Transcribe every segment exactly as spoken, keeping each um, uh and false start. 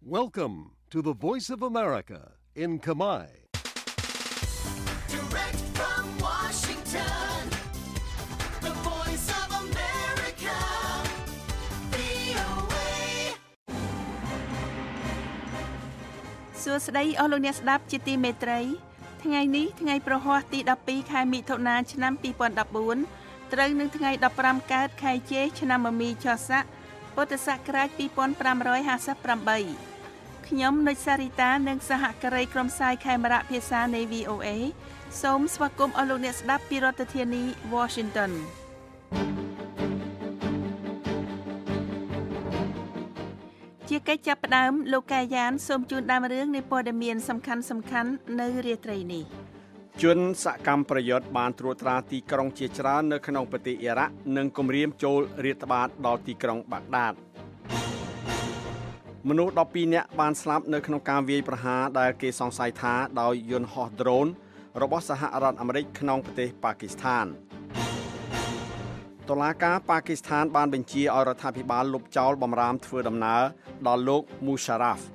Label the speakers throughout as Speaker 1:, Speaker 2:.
Speaker 1: Welcome to the Voice of America in Khmer.
Speaker 2: Direct from Washington, the Voice of America, វី អូ เอ
Speaker 3: សួស្តីអស់លោកអ្នកស្ដាប់ជាទីមេត្រីថ្ងៃនេះថ្ងៃប្រហ័សទីដប់ពីរខែមិថុនាឆ្នាំពីរពាន់ដប់បួនត្រូវនឹងថ្ងៃដប់ប្រាំកើតខែចេឆ្នាំមមីឆស័កពុទ្ធសករាជពីរពាន់ប្រាំរយហាសិបប្រាំបីខ្ញុំនុចសារីតានិងសហការីក្រុមផ្សាយខេមរៈភាសានៃ វី អូ เอ សូមស្វាគមន៍អស់លោកអ្នកស្ដាប់ពីរដ្ឋធានី Washington ជាកិច្ចចាប់ផ្ដើមលោកកាយានសូមជូនដើមរឿងនៃព័ត៌មានសំខាន់សំខាន់នៅរាត្រីនេះ
Speaker 4: ជនសកម្មប្រយុទ្ធបានត្រួតត្រាទីក្រុងជាច្រើននៅក្នុងប្រទេសអ៊ីរ៉ាក់និងគំរាមចូលរាតត្បាតដល់ទីក្រុងបាក់ដាតមនុស្សដប់ពីរនាក់បានស្លាប់នៅក្នុងការវាយប្រហារដែលគេសង្ស័យថាដោយយន្តហោះដ្រូនរបស់សហរដ្ឋអាមេរិកក្នុងប្រទេសប៉ាគីស្ថានតុលាការប៉ាគីស្ថានបានបញ្ជាឲ្យរដ្ឋាភិបាលលុបចោលបម្រាមធ្វើដំណើរដល់លោកមូសារ៉ាហ្វ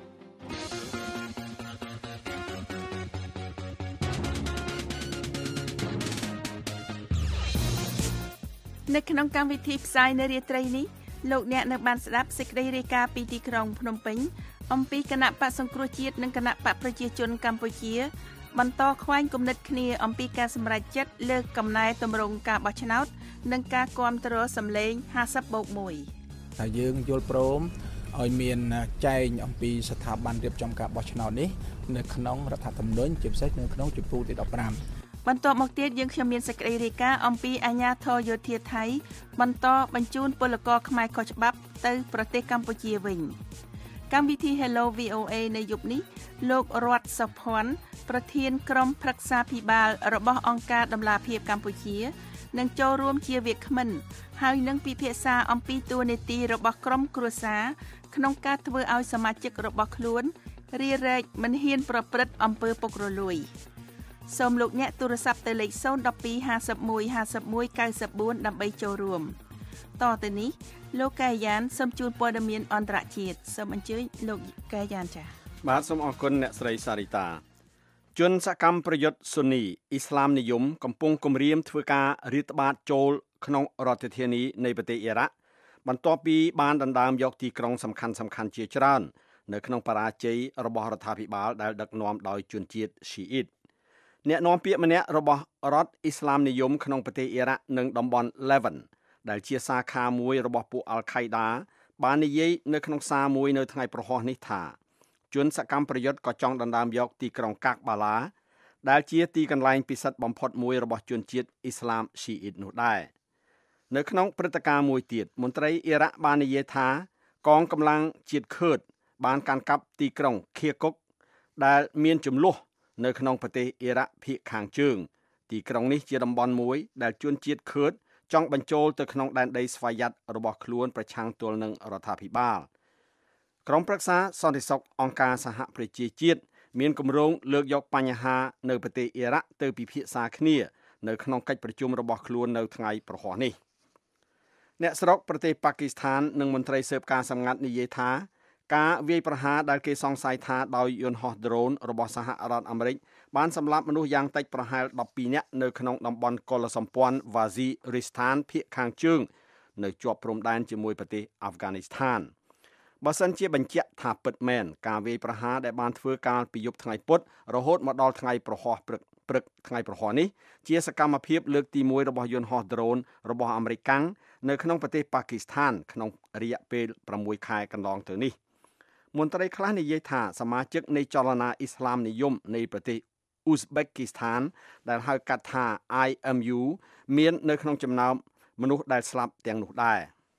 Speaker 3: នៅក្នុងកម្មវិធីផ្សាយនៅរាត្រីនេះលោកអ្នកនៅបានស្ដាប់សេចក្តីរាយការណ៍ពីទីក្រុងភ្នំពេញអំពីគណៈបក្សសង្គ្រោះជាតិនិងគណៈបកប្រជាជនកម្ពុជាបន្តខ្វែងគំនិតគ្នាអំពីការសម្រេចចិត្តលើកកំណែទម្រង់ការបោះឆ្នោតនិងការគាំទ្រសម្លេងហាសិបបូកមួយ
Speaker 5: តែយើងយល់ព្រមឲ្យមានចែងអំពីស្ថាប័នរៀបចំការបោះឆ្នោតនេះនៅក្នុងរដ្ឋធម្មនុញ្ញជាពិសេសនៅក្នុងជំពូកទីដប់ប្រាំ
Speaker 3: បន្ទាប់មកទៀតយើងខ្ញុំមានសេចក្តីរាយការណ៍អំពីអាជ្ញាធរយោធាថៃបន្តបញ្ជូនពលករខ្មែរខុសច្បាប់ទៅប្រទេសកម្ពុជាវិញកម្មវិធី Hello វី អូ เอ នៅយប់នេះលោករតសុភ័ណ្ឌប្រធានក្រុមប្រឹក្សាភិបាលរបស់អង្គការដំឡាភិបកម្ពុជានឹងចូលរួមជាវាគ្មិនហើយនឹងពិភាក្សាអំពីតួនាទីរបស់ក្រុមគ្រួសារក្នុងការធ្វើឲ្យសមាជិករបស់ខ្លួនរារែកមិនហ៊ានប្រព្រឹត្តអំពើពុករលួយសូមលោកអ្នកទូរស័ព្ទទៅលេខศูนย์ một hai ห้าสิบเอ็ด ห้าสิบเอ็ด เก้าสิบสี่ដើម្បីចូលរួមតទៅនេះលោកកាយានសូមជូនព័ត៌មានអន្តរជាតិសូមអញ្ជើញលោកកាយានចា៎
Speaker 4: បាទសូមអរគុណអ្នកស្រីសារីតាជនសកម្មប្រយុទ្ធស៊ូនីអ៊ីស្លាមនិយមកំពុងគំរាមធ្វើការរាតត្បាតចូលក្នុងរដ្ឋធានីនៃប្រទេសអ៊ីរ៉ាក់បន្ទាប់ពីបានដណ្ដើមយកទីក្រុងសំខាន់សំខាន់ជាច្រើននៅក្នុងបរាជ័យរបស់រដ្ឋាភិបាលដែលដឹកនាំដោយជនជាតិស៊ីអ៊ីតអ្នកនាំពាក្យម្នាក់របស់រដ្ឋអ៊ីស្លាមនិយមក្នុងប្រទេសអ៊ីរ៉ាក់និងតំបន់ Levant ដែលជាសាខាមួយរបស់ពួកអាល់ខៃដាបាននិយាយនៅក្នុងសារមួយនៅថ្ងៃប្រហ័សនេះថាជនសកម្មប្រយុទ្ធក៏ចង់ដណ្ដើមយកទីក្រុងកាកបាឡាដែលជាទីកន្លែងពិសិដ្ឋបំផុតមួយរបស់ជនជាតិអ៊ីស្លាមស៊ីអ៊ីតនោះដែរនៅក្នុងព្រឹត្តិការណ៍មួយទៀតមន្ត្រីអ៊ីរ៉ាក់បាននិយាយថាកងកម្លាំងជាតិឃឺតបានកាន់កាប់ទីក្រុងឃៀគុកដែលមានចំនួននៅក្នុងប្រទេសអ៊ីរ៉ាក់ភាគខាងជើងទីក្រុងនេះជាតំបន់មួយដែលជនជាតិឃឺតចង់បញ្ចូលទៅក្នុងដែនដីស្វយ័តរបស់ខ្លួនប្រឆាំងទល់នឹងរដ្ឋាភិបាលក្រុមប្រឹក្សាសន្តិសុខអង្គការសហប្រជាជាតិមានគម្រោងលើកយកបញ្ហានៅប្រទេសអ៊ីរ៉ាក់ទៅពិភាក្សាគ្នានៅក្នុងកិច្ចប្រជុំរបស់ខ្លួននៅថ្ងៃប្រហ័សនេះអ្នកស្រុកប្រទេសប៉ាគីស្ថាននិងមន្ត្រីស៊ើបការសម្ងាត់និយាយថាការវាយប្រហារដែលគេសង្ស័យថាដោយយន្តហោះដ្រូនរបស់សហរដ្ឋអាមេរិកបានសម្លាប់មនុស្សយ៉ាងតិចប្រហែលដប់ពីរនាក់នៅក្នុងតំបន់កុលសម្ព័ន្ធវ៉ាស៊ីរីស្ថានភាគខាងជើងនៅជាប់ព្រំដែនជាមួយប្រទេសអាហ្វហ្គានីស្ថានបើសិនជាបញ្ជាក់ថាពិតមែនការវាយប្រហារដែលបានធ្វើកាលពីយប់ថ្ងៃពុធរហូតមកដល់ថ្ងៃប្រហ័សព្រឹកព្រឹកថ្ងៃប្រហ័សនេះជាសកម្មភាពលើកទីមួយរបស់យន្តហោះដ្រូនរបស់អាមេរិកនៅក្នុងប្រទេសប៉ាគីស្ថានក្នុងរយៈពេលប្រាំមួយខែកន្លងទៅនេះមន្ត្រីខ្លះនិយាយថាសមាជិកនៃចលនាអ៊ីស្លាមនិយមនៃប្រទេសអ៊ូស្បេគីស្ថានដែលហៅកាត់ថា I M U មាននៅក្នុងចំណោមមនុស្សដែលស្លាប់ទាំងនោះដែរ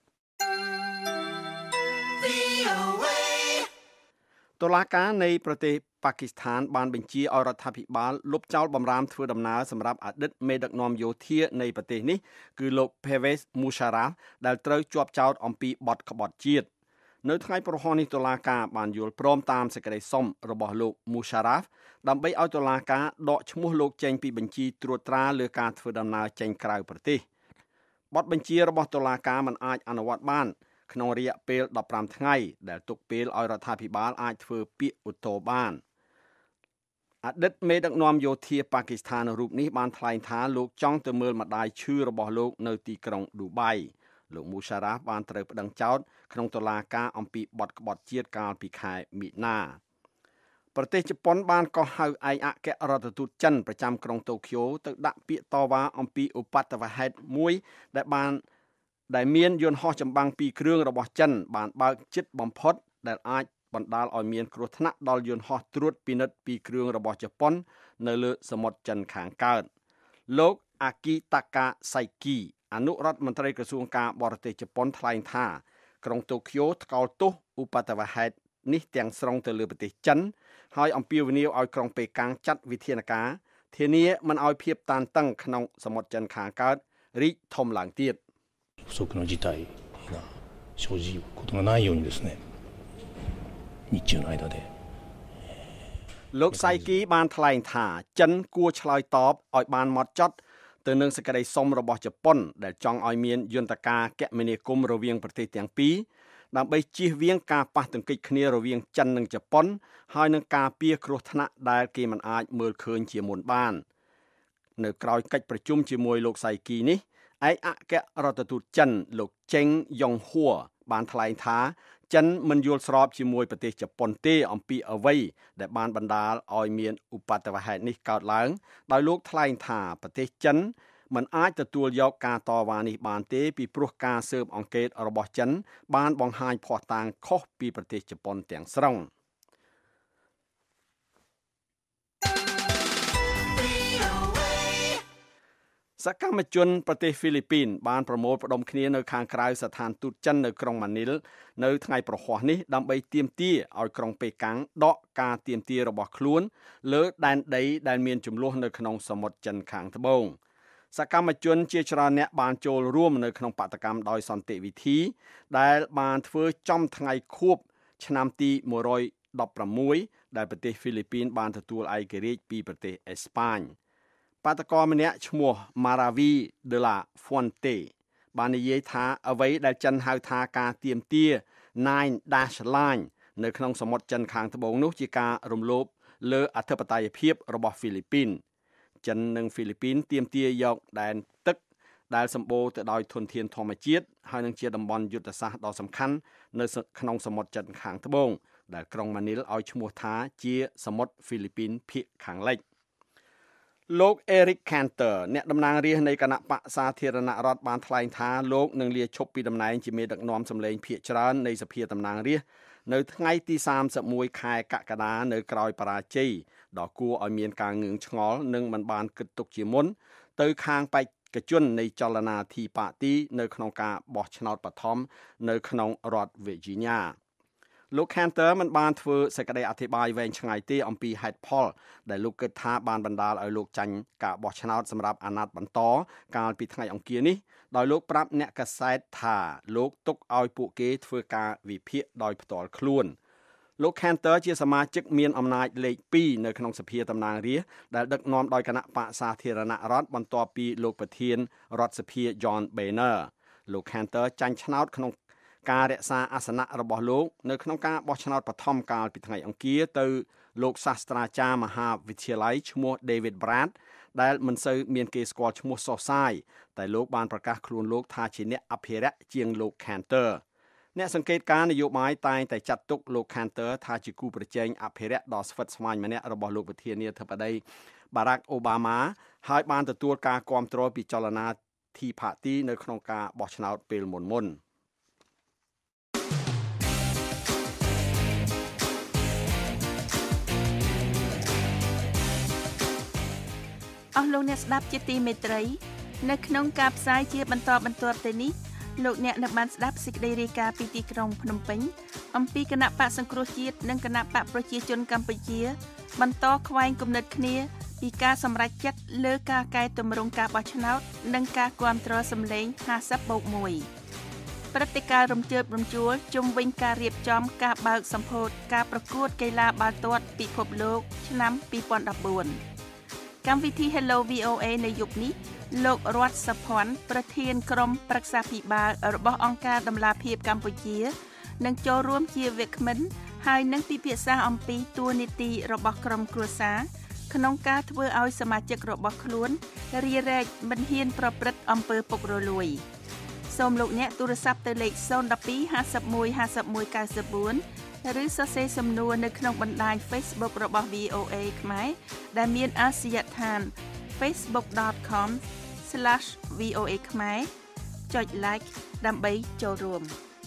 Speaker 2: វី អូ เอ
Speaker 4: តុលាការនៃប្រទេសប៉ាគីស្ថានបានបញ្ជាឲ្យរដ្ឋាភិបាលលុបចោលបម្រាមធ្វើដំណើរសម្រាប់អតីតមេដឹកនាំយោធានៃប្រទេសនេះគឺលោក Pervez Musharraf ដែលត្រូវជាប់ចោទអំពីបទក្បត់ជាតិនៅថ្ងៃប្រហ័សនេះតុលាការបានយល់ព្រមតាមសេចក្តីសុំរបស់លោក Musharraf ដើម្បីឲ្យតុលាការដកឈ្មោះលោកចេញពីបញ្ជីត្រួតត្រាលើការធ្វើដំណើរចេញក្រៅប្រទេសបទបញ្ជារបស់តុលាការមិនអាចអនុវត្តបានក្នុងរយៈពេលដប់ប្រាំថ្ងៃដែលទុកពេលឲ្យរដ្ឋាភិបាលអាចធ្វើពាក្យឧទ្ធរបានអតីតមេដឹកនាំយោធាប៉ាគីស្ថានរូបនេះបានថ្លែងថាលោកចង់ទៅមើលម្ដាយឈឺរបស់លោកនៅទីក្រុងឌូបៃលោកមូសារ៉ាហ្វបានត្រូវប្តឹងចោទក្នុងតុលាការអំពីបទក្បត់ជាតិកាលពីខែមិនិនាប្រទេសជប៉ុនបានកោះហៅឯកអគ្គរដ្ឋទូតចិនប្រចាំក្រុងតូក្យូទៅដាក់ពាក្យតវ៉ាអំពីឧបទ្ទវហេតុមួយដែលបានដែលមានយន្តហោះចម្បាំងពីរគ្រឿងរបស់ចិនបានបើកជិតបំផុតដែលអាចបណ្ដាលឲ្យមានគ្រោះថ្នាក់ដល់យន្តហោះត្រួតពិនិត្យពីរគ្រឿងរបស់ជប៉ុននៅលើសមុទ្រចិនខាងកើតលោកអាគីតាកាសៃគីអនុរដ្ឋមន្ត្រីក្រសួងការបរទេសជប៉ុនថ្លែងថាក្រុងតូក្យូថ្កោលទោសឧបទ្ទវហេតុនេះទាំងស្រុងទៅលើប្រទេសចិនហើយអំពាវនាវឲ្យក្រុងប៉េកាំងចាត់វិធានការធានាមិនឲ្យភាពតានតឹងក្នុងសមុទ្រចិនខាងកើតរីកធំឡើងទៀត
Speaker 6: 不測の事態が生じることがないようにですね日中の間で
Speaker 4: លោកសៃគីបានថ្លែងថាចិនគួរឆ្លើយតបឲ្យបានហ្មត់ចត់ទៅនឹងសេចក្តីសុំរបស់ជប៉ុនដែលចង់ឲ្យមានយន្តការគមនាគមន៍រវាងប្រទេសទាំងពីរដើម្បីជៀសវាងការប៉ះទង្គិចគ្នារវាងចិននិងជប៉ុនហើយនឹងការពារគ្រោះថ្នាក់ដែលគេមិនអាចមើលឃើញជាមុនបាននៅក្រៅកិច្ចប្រជុំជាមួយលោកសៃគីនេះឯកអគ្គរដ្ឋទូតចិនលោកចេងយ៉ុងហួរបានថ្លែងថាចិនមិនយល់ស្របជាមួយប្រទេសជប៉ុនទេអំពីអ្វីដែលបានបណ្ដាលឲ្យមានឧបទ្ទវហេតុនេះកើតឡើងដោយលោកថ្លែងថាប្រទេសចិនមិនអាចទទួលយកការតវ៉ានេះបានទេពីព្រោះការស៊ើបអង្កេតរបស់ចិនបានបង្ហាញភស្តុតាងខុសពីប្រទេសជប៉ុនទាំងស្រុងសកម្មជនប្រទេសហ្វីលីពីនបានប្រមូលផ្ដុំគ្នានៅខាងក្រៅស្ថានទូតចិននៅក្រុងម៉ានីលនៅថ្ងៃប្រហ័សនេះដើម្បីទាមទារឲ្យក្រុងប៉េកាំងដកការទាមទាររបស់ខ្លួនលើដែនដីដែលមានជម្លោះនៅក្នុងសមុទ្រចិនខាងត្បូងសកម្មជនជាច្រើនអ្នកបានចូលរួមនៅក្នុងបដកម្មដោយសន្តិវិធីដែលបានធ្វើចំថ្ងៃខួបឆ្នាំទីមួយរយដប់ប្រាំមួយដែលប្រទេសហ្វីលីពីនបានទទួលឯករាជ្យពីប្រទេសអេស្ប៉ាញបាតកោម្នាក់ឈ្មោះ Maravi de la Fuente បាននិយាយថាអ្វីដែលចិនហៅថាការទាមទារ Nine Dash Line នៅក្នុងសមុទ្រចិនខាងត្បូងនោះជាការរំលោភលើអធិបតេយ្យភាពរបស់ហ្វីលីពីនចិននិងហ្វីលីពីនទាមទារយកដែនទឹកដែលសម្បូរទៅដោយធនធានធម្មជាតិហើយនឹងជាតំបន់យុទ្ធសាស្ត្រដ៏សំខាន់នៅក្នុងសមុទ្រចិនខាងត្បូងដែលក្រុងម៉ានីលឲ្យឈ្មោះថាជាសមុទ្រហ្វីលីពីនភាគខាងលិចលោក Eric Cantor អ្នកតំណាងរាស្ត្រនៃគណៈបក្សសាធារណរដ្ឋបានថ្លែងថាលោកនឹងលាឈប់ពីតំណែងជាមេដឹកនាំសម្លេងភាគច្រើននៃសភាតំណាងរាស្ត្រនៅថ្ងៃទីសាមសិបមួយខែកក្កដានៅក្រោយបរាជ័យដ៏គួរឲ្យមានការងឿងឆ្ងល់និងមិនបានគិតទុកជាមុនទៅខាងបេក្ខជននៃចលនា Tea Party នៅក្នុងការបោះឆ្នោតបឋមនៅក្នុងរដ្ឋ Virginiaលោក Cantor មិនបានធ្វើសេចក្តីអធិប្បាយវែងឆ្ងាយទេអំពីហេតុផលដែលលោកគិតថាបានបណ្ដាលឲ្យលោកចាញ់ការបោះឆ្នោតសម្រាប់អាណត្តិបន្តកាលពីថ្ងៃអង្គារនេះដោយលោកប្រាប់អ្នកកាសែតថាលោកទុកឲ្យពួកគេធ្វើការវិភាគដោយផ្ទាល់ខ្លួនលោក Cantor ជាសមាជិកមានអំណាចលេខពីរនៅក្នុងសភាតំណាងរាស្ត្រដែលដឹកនាំដោយគណៈបក្សសាធារណរដ្ឋបន្ទាប់ពីលោកប្រធានរដ្ឋសភា John Boehner លោក Cantor ចាញ់ឆ្នោតក្នុងការរក្សាអាសនៈរបស់លោកនៅក្នុងការបោះឆ្នោតបឋមកាលពីថ្ងៃអង្គារទៅលោកសាស្ត្រាចារ្យមហាវិទ្យាល័យឈ្មោះ David Brad ដែលមិនសូវមានគេស្គាល់ឈ្មោះសុសសាយតែលោកបានប្រកាសខ្លួនលោកថាជាអ្នកអភិរក្សជាងលោក Cantor អ្នកសង្កេតការណ៍នយោបាយតែងតែចាត់ទុកលោក Cantor ថាជាគូប្រជែងអភិរក្សដ៏ស្វិតស្វាញម្នាក់របស់លោកប្រធានាធិបតី Barack Obama ហើយបានទទួលការគាំទ្រពីចលនា Tea Party នៅក្នុងការបោះឆ្នោតពេលមុនមុន
Speaker 3: អស់លោកអ្នកស្ដាប់ជាទីមេត្រីនៅក្នុងការផ្សាយជាបន្តបន្ទាប់ទៅនេះលោកអ្នកនៅបានស្ដាប់សេចក្តីរាយការណ៍ពីទីក្រុងភ្នំពេញអំពីគណៈបកសង្គ្រោះជាតិនិងគណៈបកប្រជាជនកម្ពុជាបន្តខ្វែងគំនិតគ្នាពីការសម្រេចចិត្តលើការកែតម្រង់ការបោះឆ្នោតនិងការគាំទ្រសម្លេងห้าสิบบូកមួយព្រឹត្តិការណ៍រំជើបរំជួលជុំវិញការរៀបចំការបើកសម្ពោធការប្រកួតកីឡាបាល់ទាត់ពិភពលោកឆ្នាំពីរពាន់ដប់បួនកម្មវិធី Hello វី អូ เอ នៅយប់នេះលោករដ្ឋសភ័ណ្ឌប្រធានក្រុមប្រឹក្សាភិបាលរបស់អង្គការតម្លាភាពកម្ពុជានឹងចូលរួមជាវាគ្មិនហើយនឹងពិភាក្សាអំពីតួនាទីរបស់ក្រុមគ្រួសារក្នុងការធ្វើឲ្យសមាជិករបស់ខ្លួនរារែកមិនហ៊ានប្រព្រឹត្តអំពើពុករលួយសូមលោកអ្នកទូរស័ព្ទទៅលេខzero one two five one five one nine nineឬសរសេរសំណួរនៅក្នុងបណ្ដាញ Facebook របស់ វី អូ เอ ខ្មែរដែលមានអាសយដ្ឋាន facebook dot com slash v o a ខ្មែរចុច like ដើម្បីចូលរួម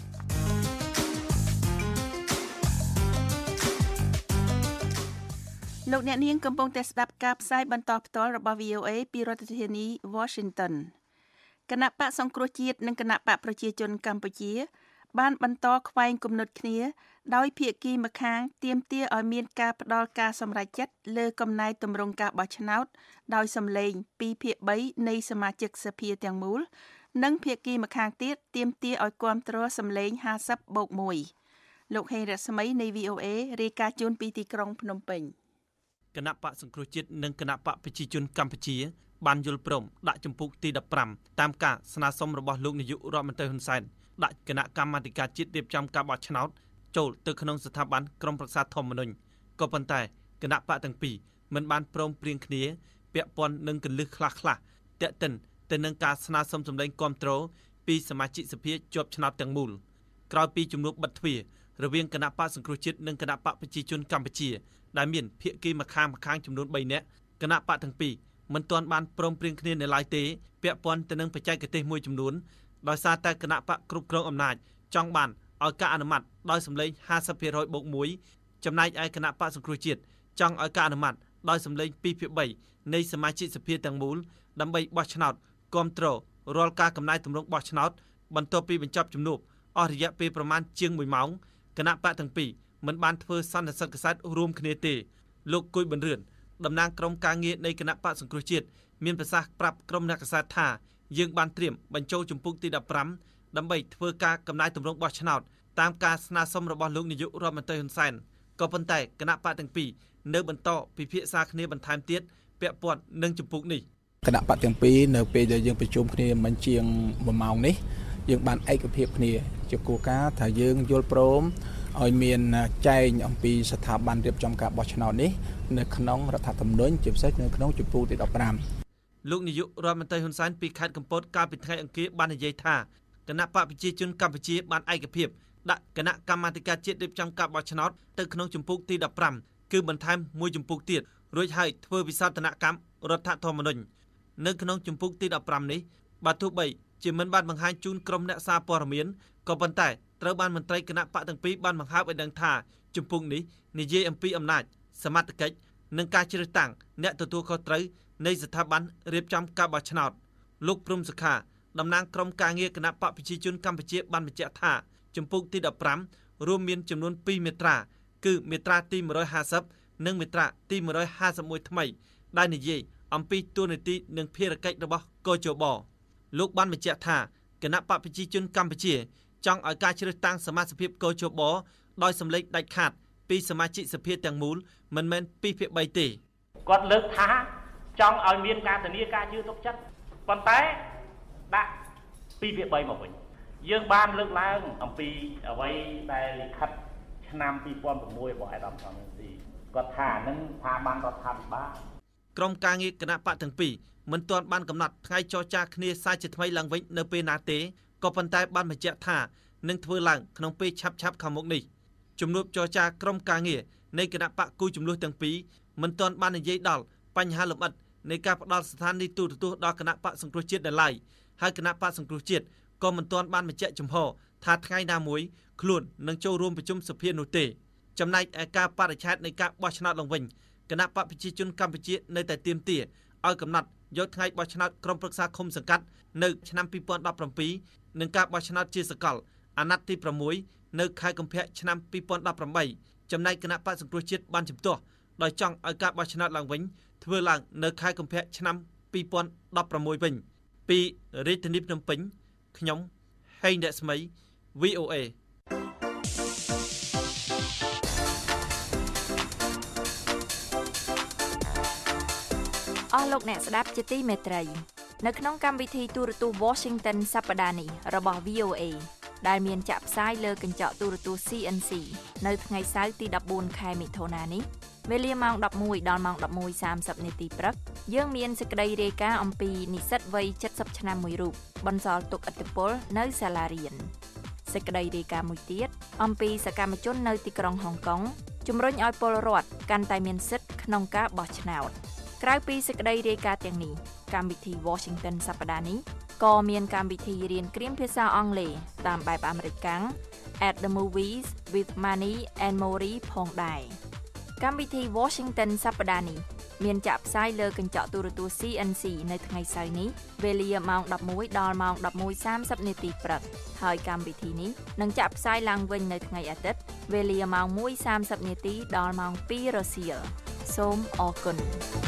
Speaker 3: លោកអ្នកនាងកំពុងតែស្ដាប់ការផ្សាយបន្តផ្ទាល់របស់ វី អូ เอ ពីរដ្ឋធានី Washington គណៈបកសង្គ្រោះជាតិនិងគណៈបកប្រជាជនកម្ពុជាបានបន្តខ្វែងគំនិតគ្នាដោយភាគីម្ខាងទាមទារឲ្យមានការផ្ដល់ការសម្រេចចិត្តលើកំណែទម្រង់ការបោះឆ្នោតដោយសម្លេងtwoភាគthreeនៃសមាជិកសភាទាំងមូលនិងភាគីម្ខាងទៀតទាមទារឲ្យគាំទ្រសម្លេងfiftyបូកoneលោកហេងរស្មីនៃ វី អូ เอ រាយការណ៍ជូនពីទីក្រុងភ្នំពេញ
Speaker 7: គណៈបកសង្គ្រោះជាតិនិងគណៈបកប្រជាជនកម្ពុជាបានយល់ព្រមដាក់ជំពូកទីfifteenតាមការស្នើសុំរបស់លោកនាយករដ្ឋមន្ត្រីហ៊ុនសែនដាក់គណៈកម្មាធិការជាតិរៀបចំការបោះឆ្នោតចូលទៅក្នុងស្ថាប័នក្រមប្រឹក្សាធម្មនុញ្ញក៏ប៉ុន្តែគណៈបកទាំងពីរមិនបានព្រមព្រៀងគ្នាពាក់ព័ន្ធនឹងកលឹះខ្លះខ្លះតាក់ទិនទៅនឹងការស្នើសុំសម្លេងគាំទ្រពីសមាជិកសភាជាប់ឆ្នោតទាំងមូលក្រោយពីជំនួបបិទទ្វាររវាងគណៈបកសង្គ្រោះជាតិនិងគណៈបកប្រជាជនកម្ពុជាដែលមានភាគីម្ខាងម្ខាងចំនួនthreeនាក់គណៈបកទាំងពីរមិនទាន់បានព្រមព្រៀងគ្នានៅឡើយទេពាក់ព័ន្ធទៅនឹងបច្ចេកទេសមួយចំនួនដោយសារតែគណៈបកគ្រប់គ្រងអំណាចចង់បានឲ្យការអនុម័តដោយសម្លេងfifty percentបូកoneចំណែកឯគណៈបកសង្គ្រោះជាតិចង់ឲ្យការអនុម័តដោយសម្លេងtwoភាគthreeនៃសមាជិកសភាទាំងមូលដើម្បីបោះឆ្នោតគាំទ្ររាល់ការកំណែទម្រង់បោះឆ្នោតបន្ទាប់ពីបញ្ចប់ជំនួបអស់រយៈពេលប្រមាណជាងoneម៉ោងគណៈបកទាំងពីរមិនបានធ្វើសន្និសីទកសែតរួមគ្នាទេលោកគួយប៊ុនរឿនតំណាងក្រុមការងារនៃគណៈបកសង្គ្រោះជាតិមានប្រសាសន៍ប្រាប់ក្រុមអ្នកកសែតថាយើងបានត្រៀមបញ្ចូលជំពូកទីfifteenដើម្បីធ្វើការកំណែទម្រង់បោះឆ្នោតតាមការស្នើសុំរបស់លោកនាយករដ្ឋមន្ត្រីហ៊ុនសែនក៏ប៉ុន្តែគណៈបកទាំងពីរនៅបន្តពិភាក្សាគ្នាបន្ថែមទៀតពាក់ព័ន្ធនឹងជំពូកនេះ
Speaker 5: គណៈបកទាំងពីរនៅពេលដែលយើងប្រជុំគ្នាមិនជាងoneម៉ោងនេះយើងបានឯកភាពគ្នាជាគោលការណ៍ថាយើងយល់ព្រមឲ្យមានចែងអំពីស្ថាប័នរៀបចំការបោះឆ្នោតនេះនៅក្នុងរដ្ឋធម្មនុញ្ញជាពិសេសនៅក្នុងជំពូកទីfifteen
Speaker 7: លោកនាយករដ្ឋមន្ត្រីហ៊ុនសែនពីខេត្តកំពតកាលពីថ្ងៃអង្គារបាននិយាយថាគណៈបកប្រជាជនកម្ពុជាបានឯកភាពដាក់គណៈកម្មាធិការជាតិរៀបចំការបោះឆ្នោតទៅក្នុងជំពូកទីfifteenគឺបន្ថែមមួយជំពូកទៀតរួចហើយធ្វើវិសោធនកម្មរដ្ឋធម្មនុញ្ញនៅក្នុងជំពូកទីfifteenនេះបើទោះបីជាមិនបានបង្ហាញជូនក្រុមអ្នកសារព័ត៌មានក៏ប៉ុន្តែត្រូវបានមន្ត្រីគណៈបកទាំងពីរបានបង្ហើបឲ្យដឹងថាជំពូកនេះនិយាយអំពីអំណាចសមត្ថកិច្ចនិងការជ្រើសតាំងអ្នកទទួលខុសត្រូវនៃស្ថាប័នរៀបចំការបោះឆ្នោតលោកព្រំសុខាតំណាងក្រុមការងារគណៈបកប្រជាជនកម្ពុជាបានបញ្ជាក់ថាជំពូកទីfifteenរួមមានចំនួនtwoមាត្រាគឺមាត្រាទីone fiftyនិងមាត្រាទីone fifty-oneថ្មីដែលនិយាយអំពីតួនាទីនិងភារកិច្ចរបស់កជបលោកបានបញ្ជាក់ថាគណៈបកប្រជាជនកម្ពុជាចង់ឲ្យការជ្រើសតាំងសមាជិកកជបដោយសម្លេងដាច់ខាតពីសមាជិកសភាទាំងមូលមិនមែនtwoភាគthreeទេ
Speaker 8: គាត់លើកថាចង់ឲ្យមានការធានាការជឿទុកចិត្តប៉ុន្តែដាក់twoភាគthreeមកវិញយើងបានលើកឡើងអំពីអ្វីដែលលិខិតឆ្នាំtwo thousand sixរបស់អាដាមសំរងស៊ីគាត់ថានឹងថាបានរដ្ឋាភិបាល
Speaker 7: ក្រុមការងារគណៈបកទាំងពីរមិនទាន់បានកំណត់ថ្ងៃចរចាគ្នាសារជាថ្មីឡើងវិញនៅពេលណាទេក៏ប៉ុន្តែបានបញ្ជាក់ថានឹងធ្វើឡើងក្នុងពេលឆាប់ឆាប់ខាងមុខនេះជំនួបចរចាក្រុមការងារនៃគណៈបកគូចំនួនទាំងពីរមិនទាន់បាននិយាយដល់បញ្ហាលម្អិតនៃការផ្ដល់ស្ថានីយទូរទស្សន៍ដល់គណៈបកសង្គ្រោះជាតិនៅឡើយហើយគណៈបកសង្គ្រោះជាតិក៏មិនទាន់បានបញ្ជាក់ចំហថាថ្ងៃណាមួយខ្លួននឹងចូលរួមប្រជុំសភានោះទេចំណែកឯការបរិច្ឆេទនៃការបោះឆ្នោតឡើងវិញគណៈបកប្រជាជនកម្ពុជានៅតែទាមទារឲ្យកំណត់យកថ្ងៃបោះឆ្នោតក្រុមប្រឹក្សាឃុំសង្កាត់នៅឆ្នាំtwo thousand seventeenនិងការបោះឆ្នោតជាសកលអាណត្តិទីsixនៅខែកុម្ភៈឆ្នាំtwo thousand eighteenចំណែកគណៈបកសង្គ្រោះជាតិបានជំទាស់ដោយចង់ឲ្យការបោះឆ្នោតឡើងវិញធ្វើឡើងនៅខែកុម្ភៈឆ្នាំtwo thousand sixteenវិញពីរាជធានីភ្នំពេញខ្ញុំហេងរស្មី វី អូ เอ
Speaker 9: អស់លោកអ្នកស្ដាប់ជាទីមេត្រីនៅក្នុងកម្មវិធីទូរទស្សន៍ Washington សប្តាហ៍នេះរបស់ វី អូ អេ ដែលមានចាក់ផ្សាយលើកញ្ចក់ទូរទស្សន៍ ซี เอ็น ซี នៅថ្ងៃសៅរ៍ទី14ខែមិថុនានេះវេលាម៉ោង11ដល់ម៉ោង11:សាមសិបនាទីព្រឹកយើងមានសេចក្តីរាយការណ៍អំពីនិស្សិតវ័យ70ឆ្នាំមួយរូបបន្សល់ទុកឥទ្ធិពលនៅសាលារៀនសេចក្តីរាយការណ៍មួយទៀតអំពីសកម្មជននៅទីក្រុងហុងកុងជំរុញឲ្យពលរដ្ឋកាន់តែមានសិទ្ធិក្នុងការបោះឆ្នោតក្រៅពីសេចក្តីរាយការណ៍ទាំងនេះកម្មវិធី Washington សប្តាហ៍នេះក៏មានកម្មវិធីរៀនគ្រាមភាសាអង់គ្លេសតាមបែបអាមេរិកកាំង At the Movies with Manny and Mori ផងដែរកម្មវិធី Washington សប្តាហ៍នេះមានចាក់ផ្សាយលើកញ្ចក់ទូរទស្សន៍ ซี เอ็น ซี នៅថ្ងៃសៅរ៍នេះវេលាម៉ោង11ដល់ម៉ោង11:សាមសិបនាទីព្រឹកហើយកម្មវិធីនេះនឹងចាក់ផ្សាយឡើងវិញនៅថ្ងៃអាទិត្យវេលាម៉ោង1:សាមសិបនាទីដល់ម៉ោង2រសៀលសូមអរគុណ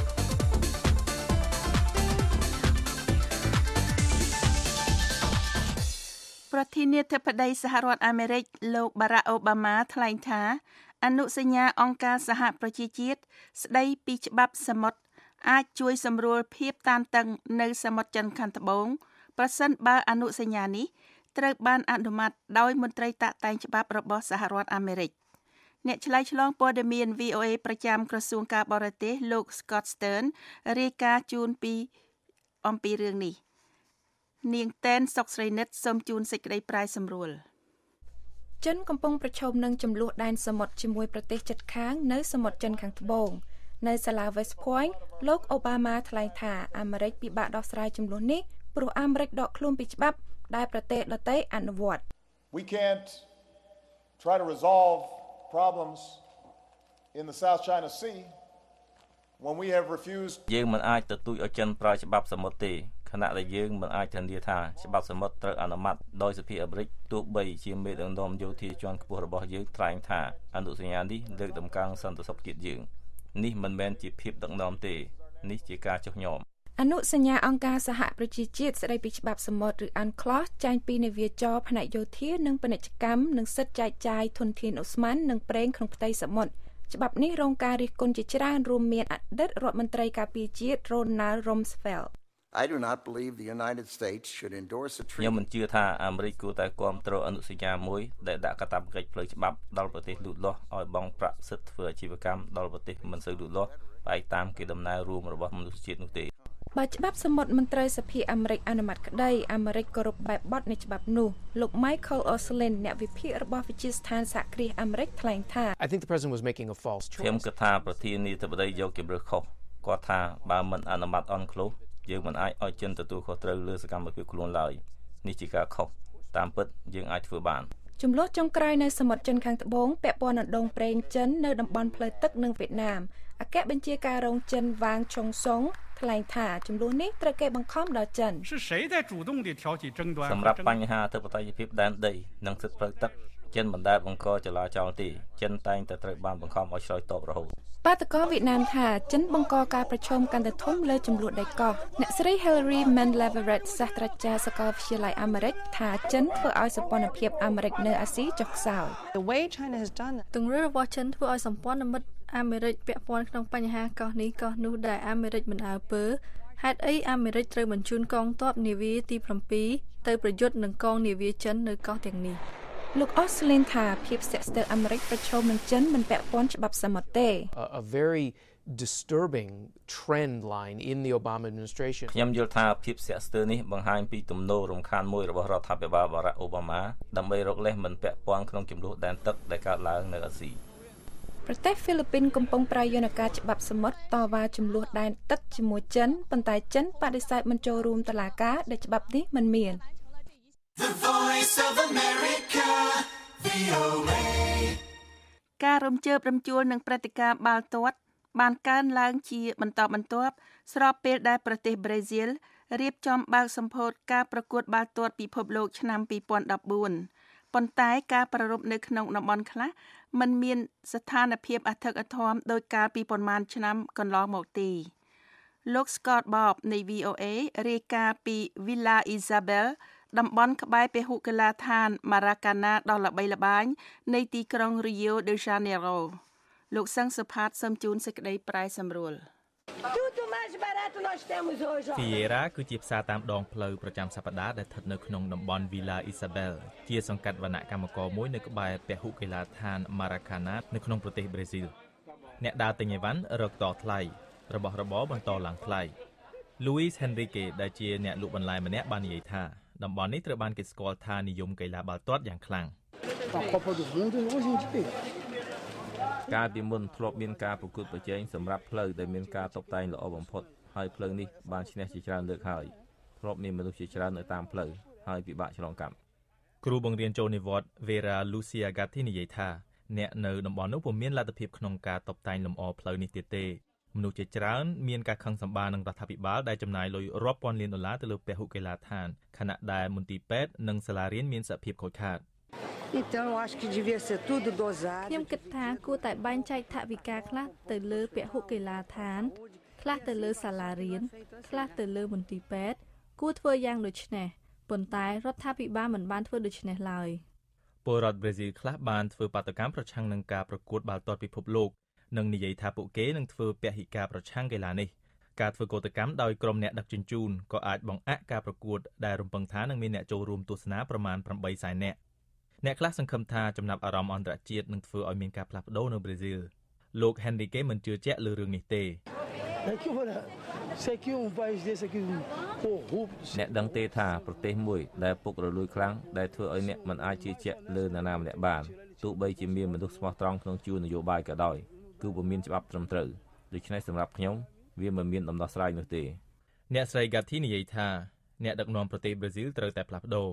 Speaker 3: ប្រធានាធិបតីសហរដ្ឋអាមេរិកលោក Barack Obama ថ្លែងថាអនុសញ្ញាអង្គការសហប្រជាជាតិស្តីពីច្បាប់សមុទ្រអាចជួយសម្រួលភាពតានតឹងនៅសមុទ្រចិនខាងត្បូងប្រសិនបើអនុសញ្ញានេះត្រូវបានអនុម័តដោយមន្ត្រីតាក់តែងច្បាប់របស់សហរដ្ឋអាមេរិកអ្នកឆ្លើយឆ្លងព័ត៌មាន វី អូ អេ ប្រចាំក្រសួងការបរទេសលោក Scott Stern រាយការណ៍ជូនពីអំពីរឿងនេះនាងតែនសុកស្រីនិតសូមជូនសេចក្តីប្រាយសម្រួល
Speaker 10: ចិនកំពុងប្រឈមនឹងចំនួនដែនសមុទ្រជាមួយប្រទេសជិតខាងនៅសមុទ្រចិនខាងត្បូងនៅសាលា West Point លោកអូបាម៉ាថ្លែងថាអាមេរិកពិបាកដោះស្រាយចំនួននេះព្រោះអាមេរិកដកខ្លួនពីច្បាប់ដែលប្រទេសដទៃអនុវត្ត
Speaker 11: We can't try to resolve problems in the South China Sea when we have refused
Speaker 12: យើងមិនអាចទទូចឲ្យចិនប្រើច្បាប់សមុទ្រទេខណៈដែលយើងមិនអាចធានាថាច្បាប់សមុទ្រត្រូវអនុម័តដោយសភាអាមេរិកទោះបីជាមេដឹកនាំយោធាជាន់ខ្ពស់របស់យើងថ្លែងថាអនុសញ្ញានេះលើកតម្កើងសន្តិសុខជាតិយើងនេះមិនមែនជាភាពដឹកនាំទេនេះជាការចុះញ៉ាំ
Speaker 10: អនុសញ្ញាអង្គការសហប្រជាជាតិស្តីពីច្បាប់សមុទ្រឬ UNCLOS ចែងពីនាវាចរផ្នែកយោធានិងពាណិជ្ជកម្មនិងសិទ្ធិចែកចាយធនធានអូស្មန်និងប្រេងក្នុងផ្ទៃសមុទ្រច្បាប់នេះរងការរិះគន់ជាច្រើនរួមមានអតីតរដ្ឋមន្ត្រីការពារជាតិ Ronald Rumsfeld
Speaker 13: I do not believe the United States should endorse a treaty
Speaker 12: ខ្ញុំមិនជឿថាអាមេរិកគួរតែគាំទ្រអនុសញ្ញាមួយដែលដាក់កាតព្វកិច្ចផ្លូវច្បាប់ដល់ប្រទេសលូតលាស់ឲ្យបង់ប្រាក់សិទ្ធិធ្វើអាជីវកម្មដល់ប្រទេសមិនសូវលូតលាស់ផ្អែកតាមគោលដំណើររួមរបស់មនុស្សជាតិនោះទេ
Speaker 10: បើច្បាប់សមុទ្រមន្ត្រីសភាអាមេរិកអនុម័តក្តីអាមេរិកគោរពបែបបទនៃច្បាប់នោះលោក Michael O'Sullivan អ្នកវិភាគរបស់វិទ្យាស្ថានសហគ្រាសអាមេរិកថ្លែងថា
Speaker 14: I think the president was making a false choice
Speaker 12: ខ្ញុំគិតថាប្រធានាធិបតីយកជម្រើសខុសគាត់ថាបើមិនអនុម័តអន់ក្លូសយើងមិនអាចឲ្យចិនទទួលខុសត្រូវលើសកម្មភាពខ្លួនឡើយនេះជាការខុសតាមពិតយើងអាចធ្វើបាន
Speaker 10: ចំនួនចុងក្រោយនៅសមុទ្រចិនខាងត្បូងពាក់ព័ន្ធនឹងដងប្រេងចិននៅតំបន់ផ្លូវទឹកនិងវៀតណាមអគ្គបញ្ជាការរងចិនវ៉ាងឆុងសុងថ្លែងថាចំនួននេះត្រូវគេបង្ខំដោយចិន
Speaker 12: សម្រាប់បញ្ហាអធិបតេយ្យភាពដែនដីនិងសិទ្ធិផ្លូវទឹកចិនមិនដែលបង្កចលាចលទេចិនតែងតែត្រូវបានបង្ខំឲ្យឆ្លើយតបរហូត
Speaker 10: បាតកោវៀតណាមថាចិនបង្កការប្រឈមកាន់តែធំលើចំនួនដីកោះអ្នកស្រី Hillary Mann-Leverett សាស្ត្រាចារ្យសាកលវិទ្យាល័យអាមេរិកថាចិនធ្វើឲ្យសម្ព័ន្ធភាពអាមេរិកនៅអាស៊ីចុះខ្សោយ
Speaker 15: The way China has done
Speaker 16: ទង្រើរបស់ចិនធ្វើឲ្យសម្ព័ន្ធមិត្តអាមេរិកពាក់ព័ន្ធក្នុងបញ្ហាកោះនេះកោះនោះដែលអាមេរិកមិនអើពើហេតុអីអាមេរិកត្រូវបញ្ជូនកងទ័ពនាវាទី7ទៅប្រយុទ្ធនឹងកងនាវាចិននៅកោះទាំងនេះ
Speaker 10: លោក O'Sullivan ថាភាពស្ទាក់ស្ទើរអាមេរិកប្រឈមនឹងចិនមិនពាក់ព័ន្ធច្បាប់សមុទ្រទេ
Speaker 14: A very disturbing trend line in the Obama administration
Speaker 12: ខ្ញុំយល់ថាភាពស្ទាក់ស្ទើរនេះបង្ហាញពីទំនោររំខានមួយរបស់រដ្ឋាភិបាល Barack Obama ដើម្បីរកលេសមិនពាក់ព័ន្ធក្នុងចំនួនដែនទឹកដែលកើតឡើងនៅអាស៊ី
Speaker 10: ប្រទេសហ្វីលីពីនកំពុងប្រើយន្តការច្បាប់សមុទ្រតវ៉ាចំនួនដែនទឹកជាមួយចិនប៉ុន្តែចិនបដិសេធមិនចូលរួមតុលាការដែលច្បាប់នេះមិនមាន
Speaker 2: The Voice of America វី អូ អេ
Speaker 3: ការរំជើបរំជួលនឹងព្រឹត្តិការណ៍បាល់ទាត់បានកើនឡើងជាបន្តបន្ទាប់ស្របពេលដែលប្រទេសប្រេស៊ីលរៀបចំបើកសម្ពោធការប្រកួតបាល់ទាត់ពិភពលោកឆ្នាំពីរពាន់ដប់បួនប៉ុន្តែការប្រារព្ធនៅក្នុងតំបន់ខ្លះមិនមានស្ថានភាពអធិកអធមដោយកាលពីប៉ុន្មានឆ្នាំកន្លងមកទេលោក Scott Bob នៃ វី អូ អេ រាយការណ៍ពី Villa Isabel តំបន់ក្បែរពហុកីឡដ្ឋាន Maracana ដ៏ល្បីល្បាញនៃទីក្រុង Rio de Janeiro លោកសឹងសុផាតសូមជូនសេចក្តីប្រាយសម្រួល
Speaker 15: Fiera គឺជាផ្សារតាមដងផ្លូវប្រចាំសប្តាហ៍ដែលស្ថិតនៅក្នុងតំបន់ Villa Isabel ជាសង្កាត់វណ្ណៈកម្មករមួយនៅក្បែរពហុកីឡដ្ឋាន Maracanã នៅក្នុងប្រទេសប្រេស៊ីលអ្នកដើរទិញអីវ៉ាន់រកតថ្លៃរបស់របរបន្តឡើងថ្លៃ Luis Henrique ដែលជាអ្នកលក់បន្លែម្នាក់បាននិយាយថាតំបន់នេះត្រូវបានគេស្គាល់ថានិយមកីឡាបាល់ទាត់យ៉ាងខ្លាំង
Speaker 12: កាលពីមុនធ្លាប់មានការប្រកួតប្រជែងសម្រាប់ផ្លូវដែលមានការតុបតែងល្អបំផុតហើយផ្លូវនេះបានឈ្នះជាច្រើនលើកហើយធ្លាប់មានមនុស្សជាច្រើននៅតាមផ្លូវហើយពិបាកឆ្លងកាត់
Speaker 15: គ្រូបង្រៀនចូលនិវត្តន៍ Vera Lucia Gatti និយាយថាអ្នកនៅតំបន់នោះពុំមានលទ្ធភាពក្នុងការតុបតែងលម្អផ្លូវនេះទៀតទេមនុស្សជាច្រើនមានការខឹងសម្បារនឹងរដ្ឋាភិបាលដែលចំណាយលុយរាប់ពាន់លានដុល្លារទៅលើពហុកីឡដ្ឋានខណៈដែលមន្ទីរពេទ្យនិងសាលារៀនមានសភាពខូចខាត
Speaker 17: Então eu acho que devia ser tudo dosado
Speaker 16: ខ្ញុំគិតថាគួរតែបែងចែកថវិកាខ្លះទៅលើពហុកីឡដ្ឋានខ្លះទៅលើសាលារៀនខ្លះទៅលើមន្ទីរពេទ្យគួរធ្វើយ៉ាងដូចនេះប៉ុន្តែរដ្ឋាភិបាលមិនបានធ្វើដូច្នេះឡើយ
Speaker 15: ពលរដ្ឋប្រេស៊ីលខ្លះបានធ្វើបាតកម្មប្រឆាំងនឹងការប្រកួតបាល់ទាត់ពិភពលោកនិងនិយាយថាពួកគេនឹងធ្វើពហិការប្រឆាំងកីឡានេះការធ្វើកោតកម្មដោយក្រុមអ្នកដឹកជញ្ជូនក៏អាចបង្អាក់ការប្រកួតដែលរំពឹងថានឹងមានអ្នកចូលរួមទស្សនាប្រមាណ ប្រាំបីសែន នាក់អ្នកខ្លះសង្ឃឹមថាចំណាប់អារម្មណ៍អន្តរជាតិនឹងធ្វើឲ្យមានការផ្លាស់ប្ដូរនៅប្រេស៊ីលលោក Henrique មិនជឿជាក់លើរឿងនេះទេ
Speaker 12: អ្នកដឹងទេថាប្រទេសមួយដែលពុករលួយខ្លាំងដែលធ្វើឲ្យអ្នកមិនអាចជឿជាក់លើនរណាម្នាក់បានទោះបីជាមានមនុស្សស្មោះត្រង់ក្នុងជួរនយោបាយក៏ដោយគឺពុំមានច្បាប់ត្រឹមត្រូវដូច្នេះសម្រាប់ខ្ញុំវាមិនមានដំណោះស្រាយនោះទេ
Speaker 15: អ្នកស្រី Gatti និយាយថាអ្នកដឹកនាំប្រទេសប្រេស៊ីលត្រូវតែផ្លាស់ប្ដូរ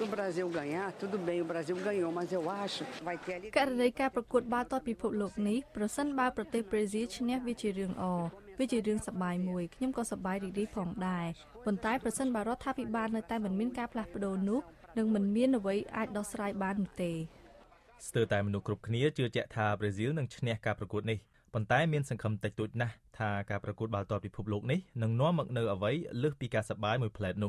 Speaker 16: ករណីការប្រកួតបាល់ទាត់ពិភពលោកនេះប្រសិនបើប្រទេសប្រេស៊ីលឈ្នះវាជារឿងអវាជារឿងសប្បាយមួយខ្ញុំក៏សប្បាយរីករាយផងដែរប៉ុន្តែប្រសិនបើរដ្ឋាភិបាលនៅតែមិនមានការផ្លាស់ប្ដូរនោះនឹងមិនមានអ្វីអាចដោះស្រាយបាននោះទេ
Speaker 15: ស្ទើរតែមនុស្សគ្រប់គ្នាជឿជាក់ថាប្រេស៊ីលនឹងឈ្នះការប្រកួតនេះប៉ុន្តែមានសង្ឃឹមតិចតួចណាស់ថាការប្រកួតបាល់ទាត់ពិភពលោកនេះនឹងនាំមកនូវអ្វីលើសពីការសប្បាយមួយផ្លែតនោះ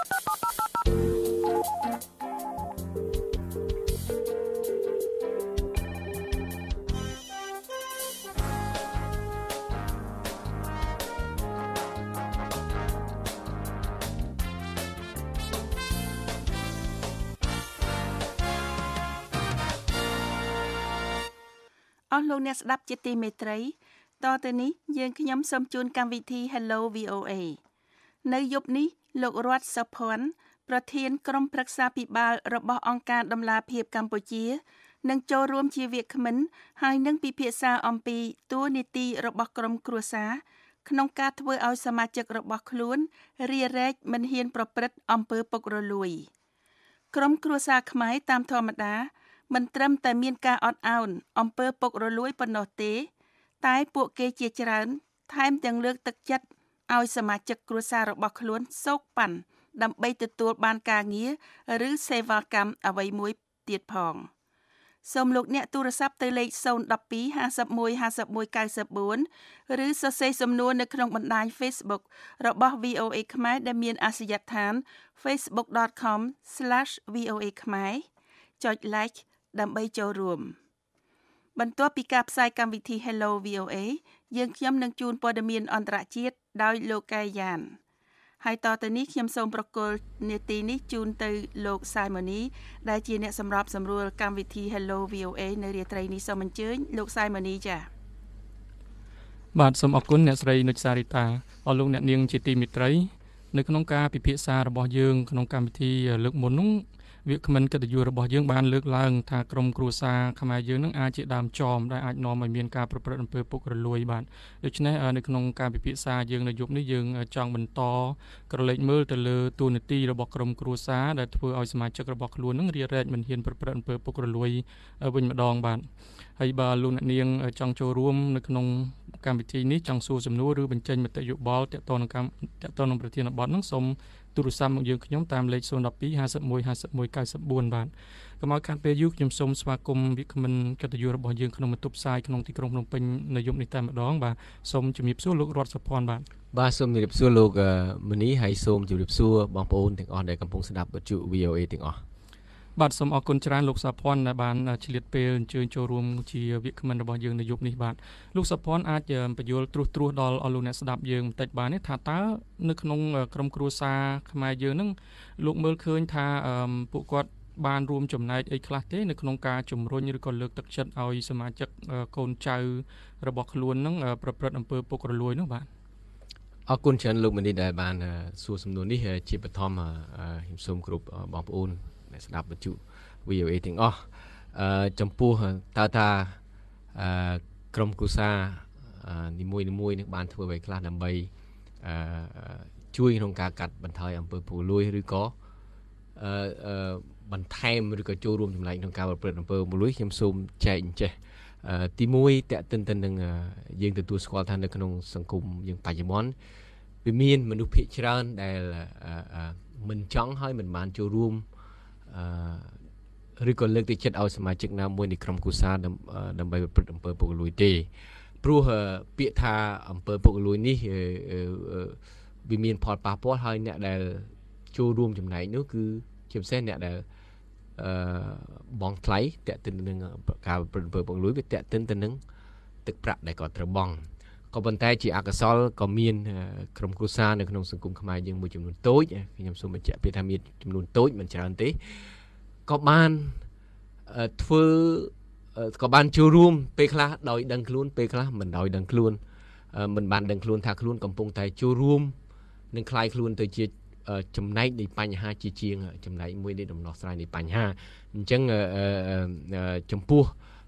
Speaker 3: អស់លោកអ្នកស្ដាប់ជាទីមេត្រីតទៅនេះយើងខ្ញុំសូមជូនកម្មវិធី Hello វី អូ เอ នៅយប់នេះលោករតសុភ័ណ្ឌប្រធានក្រុមប្រឹក្សាភិបាលរបស់អង្គការដំឡាភិបកម្ពុជានឹងចូលរួមជាវាគ្មិនហើយនឹងពិភាក្សាអំពីតួនាទីរបស់ក្រុមគ្រួសារក្នុងការធ្វើឲ្យសមាជិករបស់ខ្លួនរារែកមិនហ៊ានប្រព្រឹត្តអំពើពុករលួយក្រុមគ្រួសារខ្មែរតាមធម្មតាមិនត្រឹមតែមានការអត់ឱនអំពើពុករលួយប៉ុណ្ណោះទេតែពួកគេជាច្រើនថែមទាំងលើកទឹកចិត្តឲ្យសមាជិកគ្រួសាររបស់ខ្លួនសោកប៉ាន់ដើម្បីទទួលបានការងារឬសេវាកម្មអ្វីមួយទៀតផងសូមលោកអ្នកទូរស័ព្ទទៅលេខศูนย์ หนึ่ง สอง ห้า หนึ่ง หนึ่ง ห้า หนึ่ง เก้า สี่ឬសរសេរសំណួរនៅក្នុងបណ្ដាញ Facebook របស់ វី អូ เอ ខ្មែរដែលមានអាសយដ្ឋាន facebook dot com slash v o a khmer ចុច like ដើម្បីចូលរួមបន្ទាប់ពីការផ្សាយកម្មវិធី Hello វី អូ เอ យើងខ្ញុំនឹងជូនព័ត៌មានអន្តរជាតិដោយលោកកែយ៉ានហើយតទៅនេះខ្ញុំសូមប្រកល់នាទីនេះជូនទៅលោក Simony ដែលជាអ្នកសម្របសម្រួលកម្មវិធី Hello វី អូ เอ នៅរាត្រីនេះសូមអញ្ជើញលោក Simony ចា៎
Speaker 18: បាទសូមអរគុណអ្នកស្រីនុចសារីតាអរលោកអ្នកនាងជាទីមេត្រីនៅក្នុងការពិភាក្សារបស់យើងក្នុងកម្មវិធីលើកមុននោះវាគ្មិនកិត្តិយសរបស់យើងបានលើកឡើងថាក្រុមគ្រួសារខ្មែរយើងនឹងអាចជាដើមចមដែលអាចនាំឲ្យមានការប្រព្រឹត្តអំពើពុករលួយបាទដូច្នេះនៅក្នុងការពិភាក្សាយើងនៅយប់នេះយើងចង់បន្តក្រឡេកមើលទៅលើតួនាទីរបស់ក្រុមគ្រួសារដែលធ្វើឲ្យសមាជិករបស់ខ្លួននឹងរារែកមិនហ៊ានប្រព្រឹត្តអំពើពុករលួយវិញម្ដងបាទហើយបើលោកអ្នកនាងចង់ចូលរួមនៅក្នុងកម្មវិធីនេះចង់សួរសំណួរឬបញ្ចេញមតិយោបល់ទាក់ទងនឹងកម្មទាក់ទងនឹងប្រធានបទនោះសូមទូរស័ព្ទមកយើងខ្ញុំតាមលេខศูนย์ หนึ่ง สอง ห้า หนึ่ง หนึ่ง ห้า หนึ่ง เก้า สี่បាទកុំឲ្យខាត់ពេលយូរខ្ញុំសូមស្វាគមន៍វាគ្មិនកិត្តិយសរបស់យើងក្នុងបន្ទប់ផ្សាយក្នុងទីក្រុងភ្នំពេញនៅយប់នេះតែម្ដងបាទសូមជំរាបសួរលោករតសុភ័ណ្ឌបាទ
Speaker 19: បាទសូមជម្រាបសួរលោកមនីហើយសូមជម្រាបសួរបងប្អូនទាំងអស់ដែលកំពុងស្ដាប់វិទ្យុ វី អូ เอ ទាំងអស់
Speaker 18: បាទសូមអរគុណច្រើនលោកសាភ័ណ្ឌដែលបានឆ្លៀតពេលអញ្ជើញចូលរួមជាវាគ្មិនរបស់យើងនៅយប់នេះបាទលោកសាភ័ណ្ឌអាចបញ្យល់ត្រួសត្រាសដល់អស់លោកអ្នកស្ដាប់យើងបន្តិចបានទេថាតើនៅក្នុងក្រុមគ្រួសារខ្មែរយើងហ្នឹងលោកមើលឃើញថាពួកគាត់បានរួមចំណែកអីខ្លះទេនៅក្នុងការជំរុញឬក៏លើកទឹកចិត្តឲ្យសមាជិកកូនចៅរបស់ខ្លួនហ្នឹងប្រព្រឹត្តអំពើពុករលួយនោះបាទ
Speaker 19: អរគុណច្រើនលោកមនីដែលបានសួរសំណួរនេះជាបឋមខ្ញុំសូមគោរពបងប្អូនអ្នកស្ដាប់វិទ្យុ វី អូ អេ ទាំងអស់អឺចំពោះតើថាអឺក្រុមគ្រួសារនីមួយៗនឹងបានធ្វើអ្វីខ្លះដើម្បីអឺជួយក្នុងការកាត់បន្ថយអំពើពុករលួយឬក៏អឺអឺបន្ថែមឬក៏ចូលរួមចំណែកក្នុងការប្រព្រឹត្តអំពើពុករលួយខ្ញុំសូមចែកអញ្ចេះទីមួយតេតិនទៅនឹងយើងទទួលស្គាល់ថានៅក្នុងសង្គមយើងបច្ចុប្បន្នវាមានមនុស្សភាគច្រើនដែលមិនចង់ឲ្យមិនបានចូលរួមអឺឬក៏លើកទឹកចិត្តឲ្យសមាជិកណាមួយនៃក្រុមគ្រួសារដើម្បីប្រព្រឹត្តអំពើពុករលួយទេព្រោះពាក្យថាអំពើពុករលួយនេះវាមានផលប៉ះពាល់ហើយអ្នកដែលចូលរួមចំណែកនោះគឺជាពិសេសអ្នកដែលអឺបងថ្លៃតេតិនទៅនឹងការប្រព្រឹត្តអំពើពុករលួយវាតេតិនទៅនឹងទឹកប្រាក់ដែលគាត់ត្រូវបង់ក៏ប៉ុន្តែជាអកុសលក៏មានក្រុមគ្រួសារនៅក្នុងសង្គមខ្មែរយើងមួយចំនួនតូចខ្ញុំសូមបញ្ជាក់ពាក្យថាមានចំនួនតូចមិនច្រើនទេក៏បានធ្វើក៏បានចូលរួមពេលខ្លះដោយដឹងខ្លួនពេលខ្លះមិនដោយដឹងខ្លួនមិនបានដឹងខ្លួនថាខ្លួនកំពុងតែចូលរួមនឹងคลายខ្លួនទៅជាចំណែកនៃបញ្ហាជាជាងចំណែកមួយនៃដំណោះស្រាយនៃបញ្ហាអញ្ចឹងចំពោះ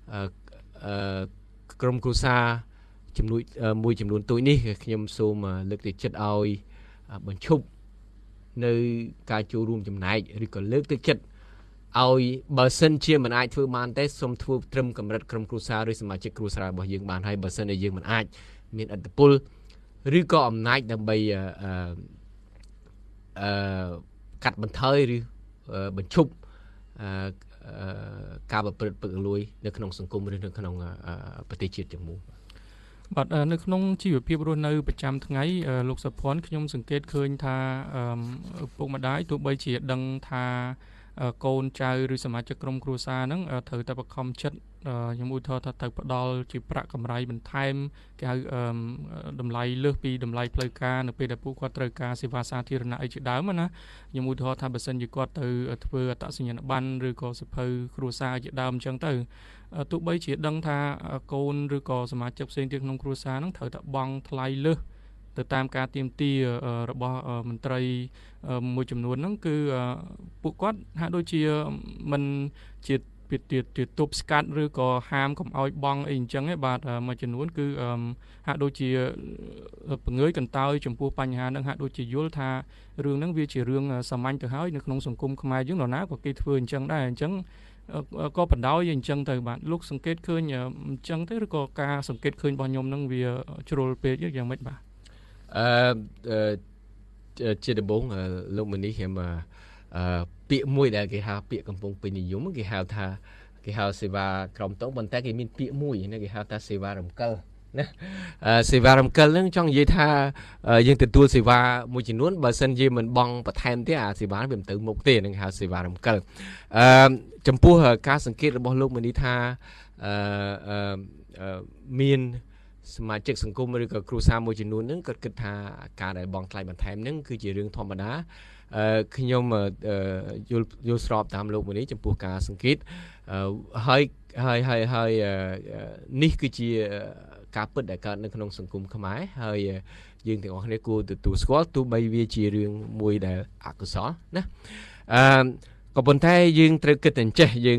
Speaker 19: ក្រុមគ្រួសារចំនួនមួយចំនួនតូចនេះខ្ញុំសូមលើកទឹកចិត្តឲ្យបញ្ឈប់នៅការចូលរួមចំណែកឬក៏លើកទឹកចិត្តឲ្យបើសិនជាមិនអាចធ្វើបានទេសូមធ្វើត្រឹមកម្រិតក្រុមគ្រួសារឬសមាជិកគ្រួសាររបស់យើងបានហើយបើសិនជាយើងមិនអាចមានឥទ្ធិពលឬក៏អំណាចដើម្បីអឺអឺកាត់បន្ថយឬបញ្ឈប់អឺការប្រព្រឹត្តពុករលួយនៅក្នុងសង្គមឬនៅក្នុងប្រទេសជាតិទាំងមូល
Speaker 18: បាទនៅក្នុងជីវភាពរស់នៅប្រចាំថ្ងៃលោកសុភ័ណ្ឌខ្ញុំសង្កេតឃើញថាឪពុកម្ដាយទោះបីជាដឹងថាកូនចៅឬសមាជិកក្រុមគ្រួសារហ្នឹងត្រូវតែបង្ខំចិត្តខ្ញុំឧទាហរណ៍ថាត្រូវផ្ដល់ជាប្រាក់កម្រៃបន្ថែមគេហៅតម្លៃលើសពីតម្លៃផ្លូវការនៅពេលដែលពួកគាត់ត្រូវការសេវាសាធារណៈអីជាដើមណាខ្ញុំឧទាហរណ៍ថាបើសិនជាគាត់ទៅធ្វើអត្តសញ្ញាណប័ណ្ណឬក៏សៀវភៅគ្រួសារជាដើមអញ្ចឹងទៅទោះបីជាដឹងថាកូនឬក៏សមាជិកផ្សេងទៀតក្នុងគ្រួសារហ្នឹងត្រូវតែបង់ថ្លៃលើសទៅតាមការទាមទាររបស់មន្ត្រីមួយចំនួនហ្នឹងគឺពួកគាត់ហាក់ដូចជាមិនជាជាទប់ស្កាត់ឬក៏ហាមកុំឲ្យបង់អីអញ្ចឹងឯបាទមួយចំនួនគឺហាក់ដូចជាពង្រើយកន្តើយចំពោះបញ្ហាហ្នឹងហាក់ដូចជាយល់ថារឿងហ្នឹងវាជារឿងសាមញ្ញទៅហើយនៅក្នុងសង្គមខ្មែរយើងនរណាក៏គេធ្វើអញ្ចឹងដែរអញ្ចឹងក៏បណ្ដោយអញ្ចឹងទៅបាទលោកសង្កេតឃើញអញ្ចឹងទេឬក៏ការសង្កេតឃើញរបស់ខ្ញុំហ្នឹងវាជ្រុលពេកយ៉ាងម៉េចបាទ
Speaker 19: អឺជាដំបូងលោកមនីខ្ញុំអឺពាក្យមួយដែលគេហៅពាក្យកំពុងពេញនិយមគេហៅថាគេហៅសេវាក្រុមតងប៉ុន្តែគេមានពាក្យមួយណាគេហៅថាសេវារំកិលណាសេវារំកិលហ្នឹងចង់និយាយថាយើងទទួលសេវាមួយចំនួនបើសិនជាមិនបង់បន្ថែមទេអាសេវាវាមិនទៅមុខទេនឹងហៅសេវារំកិលអឺចំពោះការសង្កេតរបស់លោកមនីថាអឺមានសមាជិកសង្គមឬក៏គ្រួសារមួយចំនួនហ្នឹងគាត់គិតថាការដែលបង់ថ្លៃបន្ថែមហ្នឹងគឺជារឿងធម្មតាអឺខ្ញុំយល់យល់ស្របតាមលោកមួយនេះចំពោះការសង្កេតហើយហើយហើយហើយនេះគឺជាការពិតដែលកើតនៅក្នុងសង្គមខ្មែរហើយយើងទាំងអស់គ្នាគួរទទួលស្គាល់ទោះបីវាជារឿងមួយដែលអកុសលណាអឺក៏ប៉ុន្តែយើងត្រូវគិតតែចេះយើង